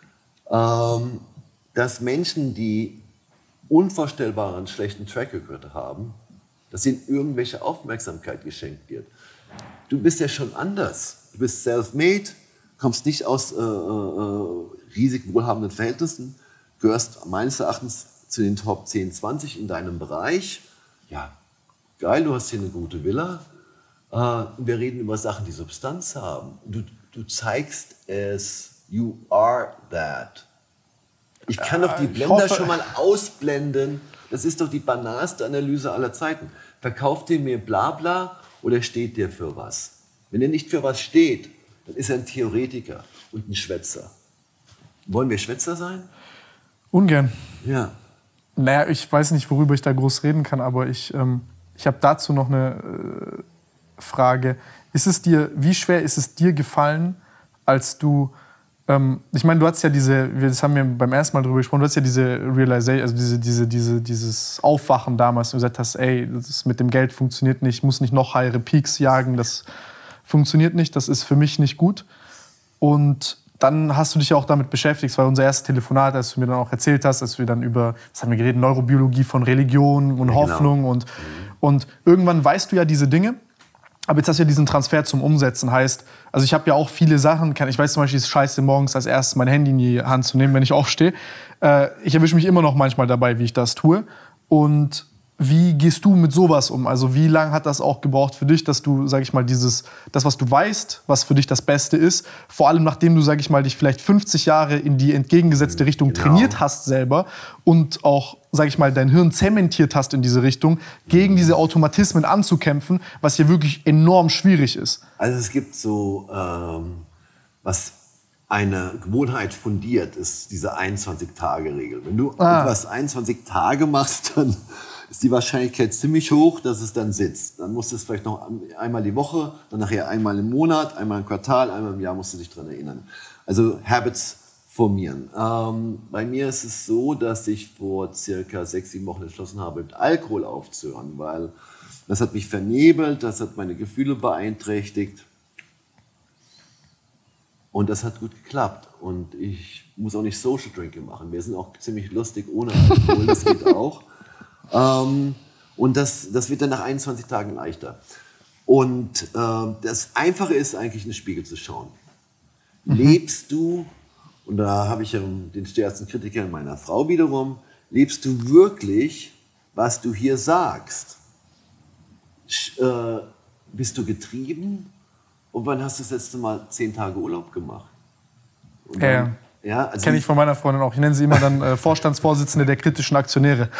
ähm, dass Menschen, die unvorstellbaren schlechten Track Record haben, dass ihnen irgendwelche Aufmerksamkeit geschenkt wird. Du bist ja schon anders. Du bist self-made, kommst nicht aus äh, äh, riesig wohlhabenden Verhältnissen, gehörst meines Erachtens zu den Top zehn, zwanzig in deinem Bereich. Ja, geil, du hast hier eine gute Villa. Äh, wir reden über Sachen, die Substanz haben. Du, du zeigst es, you are that. Ich kann doch die Blender schon mal ausblenden. Das ist doch die banalste Analyse aller Zeiten. Verkauft ihr mir Blabla oder steht der für was? Wenn er nicht für was steht, dann ist er ein Theoretiker und ein Schwätzer. Wollen wir Schwätzer sein? Ungern. Ja. Naja, ich weiß nicht, worüber ich da groß reden kann, aber ich, ähm, ich habe dazu noch eine äh, Frage. Ist es dir, wie schwer ist es dir gefallen, als du Ähm, ich meine, du hast ja diese, das haben wir beim ersten Mal drüber gesprochen, du hast ja diese Realization, also diese, diese, diese, dieses Aufwachen damals, du gesagt hast, ey, das mit dem Geld funktioniert nicht, ich muss nicht noch höhere Peaks jagen, das funktioniert nicht, das ist für mich nicht gut. Und dann hast du dich ja auch damit beschäftigt, weil unser erstes Telefonat, als du mir dann auch erzählt hast, als wir dann über, was haben wir geredet, Neurobiologie von Religion und ja, Hoffnung genau. und, und irgendwann weißt du ja diese Dinge. Aber jetzt hast du ja diesen Transfer zum Umsetzen, heißt, also ich habe ja auch viele Sachen, ich weiß zum Beispiel, es ist scheiße, morgens als erstes mein Handy in die Hand zu nehmen, wenn ich aufstehe. Ich erwische mich immer noch manchmal dabei, wie ich das tue. Und wie gehst du mit sowas um? Also wie lange hat das auch gebraucht für dich, dass du, sag ich mal, dieses, das, was du weißt, was für dich das Beste ist, vor allem nachdem du, sag ich mal, dich vielleicht fünfzig Jahre in die entgegengesetzte Richtung genau. trainiert hast selber und auch, sag ich mal, dein Hirn zementiert hast in diese Richtung, gegen diese Automatismen anzukämpfen, was hier wirklich enorm schwierig ist. Also es gibt so, ähm, was eine Gewohnheit fundiert, ist diese einundzwanzig-Tage-Regel. Wenn du ah. etwas einundzwanzig Tage machst, dann ist die Wahrscheinlichkeit ziemlich hoch, dass es dann sitzt. Dann musst du es vielleicht noch einmal die Woche, dann nachher einmal im Monat, einmal im Quartal, einmal im Jahr musst du dich daran erinnern. Also Habits formieren. Ähm, bei mir ist es so, dass ich vor circa sechs, sieben Wochen entschlossen habe, mit Alkohol aufzuhören, weil das hat mich vernebelt, das hat meine Gefühle beeinträchtigt. Und das hat gut geklappt. Und ich muss auch nicht Social Drinking machen. Wir sind auch ziemlich lustig ohne Alkohol, das geht auch. Ähm, und das, das wird dann nach einundzwanzig Tagen leichter. Und äh, das Einfache ist eigentlich, in den Spiegel zu schauen. Mhm. Lebst du, und da habe ich ja den stärksten Kritiker in meiner Frau wiederum, lebst du wirklich was du hier sagst, äh, bist du getrieben? Und wann hast du das letzte Mal zehn Tage Urlaub gemacht? Und dann, ja, ja also kenne ich von meiner Freundin auch. Ich nenne sie immer dann äh, Vorstandsvorsitzende der kritischen Aktionäre.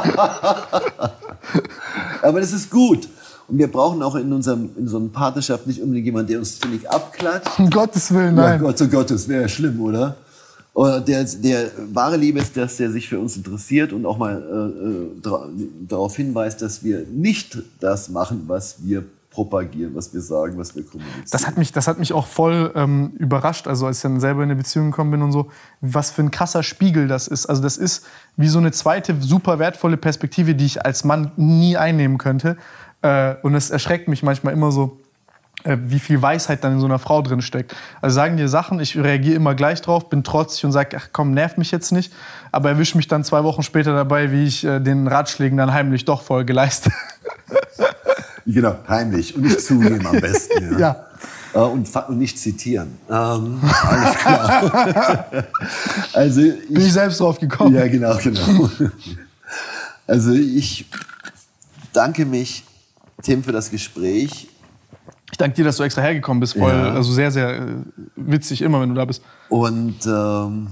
Aber das ist gut. Und wir brauchen auch in, unserem, in so einer Partnerschaft nicht unbedingt jemanden, der uns ständig abklatscht. Um Gottes Willen, nein. Ja, Gott, oh Gott, das wäre ja schlimm, oder? Oder der, der wahre Liebe ist, dass der sich für uns interessiert und auch mal äh, dra darauf hinweist, dass wir nicht das machen, was wir propagieren, was wir sagen, was wir kommunizieren. Das hat mich, das hat mich auch voll ähm, überrascht, also als ich dann selber in eine Beziehung gekommen bin und so, was für ein krasser Spiegel das ist. Also das ist wie so eine zweite super wertvolle Perspektive, die ich als Mann nie einnehmen könnte. Äh, und es erschreckt mich manchmal immer so, äh, wie viel Weisheit dann in so einer Frau drin steckt. Also sagen dir Sachen, ich reagiere immer gleich drauf, bin trotzig und sage, ach komm, nerv mich jetzt nicht. Aber erwische mich dann zwei Wochen später dabei, wie ich äh, den Ratschlägen dann heimlich doch Folge leiste. Genau, heimlich und nicht zugeben am besten. Ja. Ja. Und, und nicht zitieren. Ähm, alles klar. Also ich, bin ich selbst drauf gekommen. Ja, genau, genau. Also ich danke mich, Tim, für das Gespräch. Ich danke dir, dass du extra hergekommen bist. Voll, ja. Also sehr, sehr äh, witzig immer, wenn du da bist. Und ähm,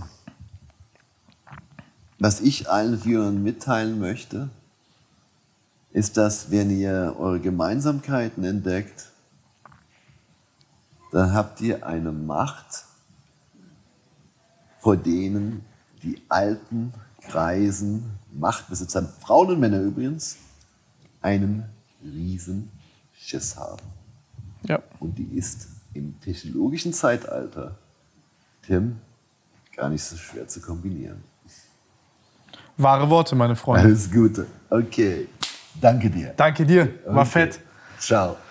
was ich allen Viewern mitteilen möchte, ist, dass wenn ihr eure Gemeinsamkeiten entdeckt, dann habt ihr eine Macht, vor denen die alten, greisen Machtbesitzer, Frauen und Männer übrigens, einen riesen Schiss haben. Ja. Und die ist im technologischen Zeitalter, Tim, gar nicht so schwer zu kombinieren. Wahre Worte, meine Freunde. Alles Gute. Okay. Danke dir. Danke dir. War okay. fett. Ciao.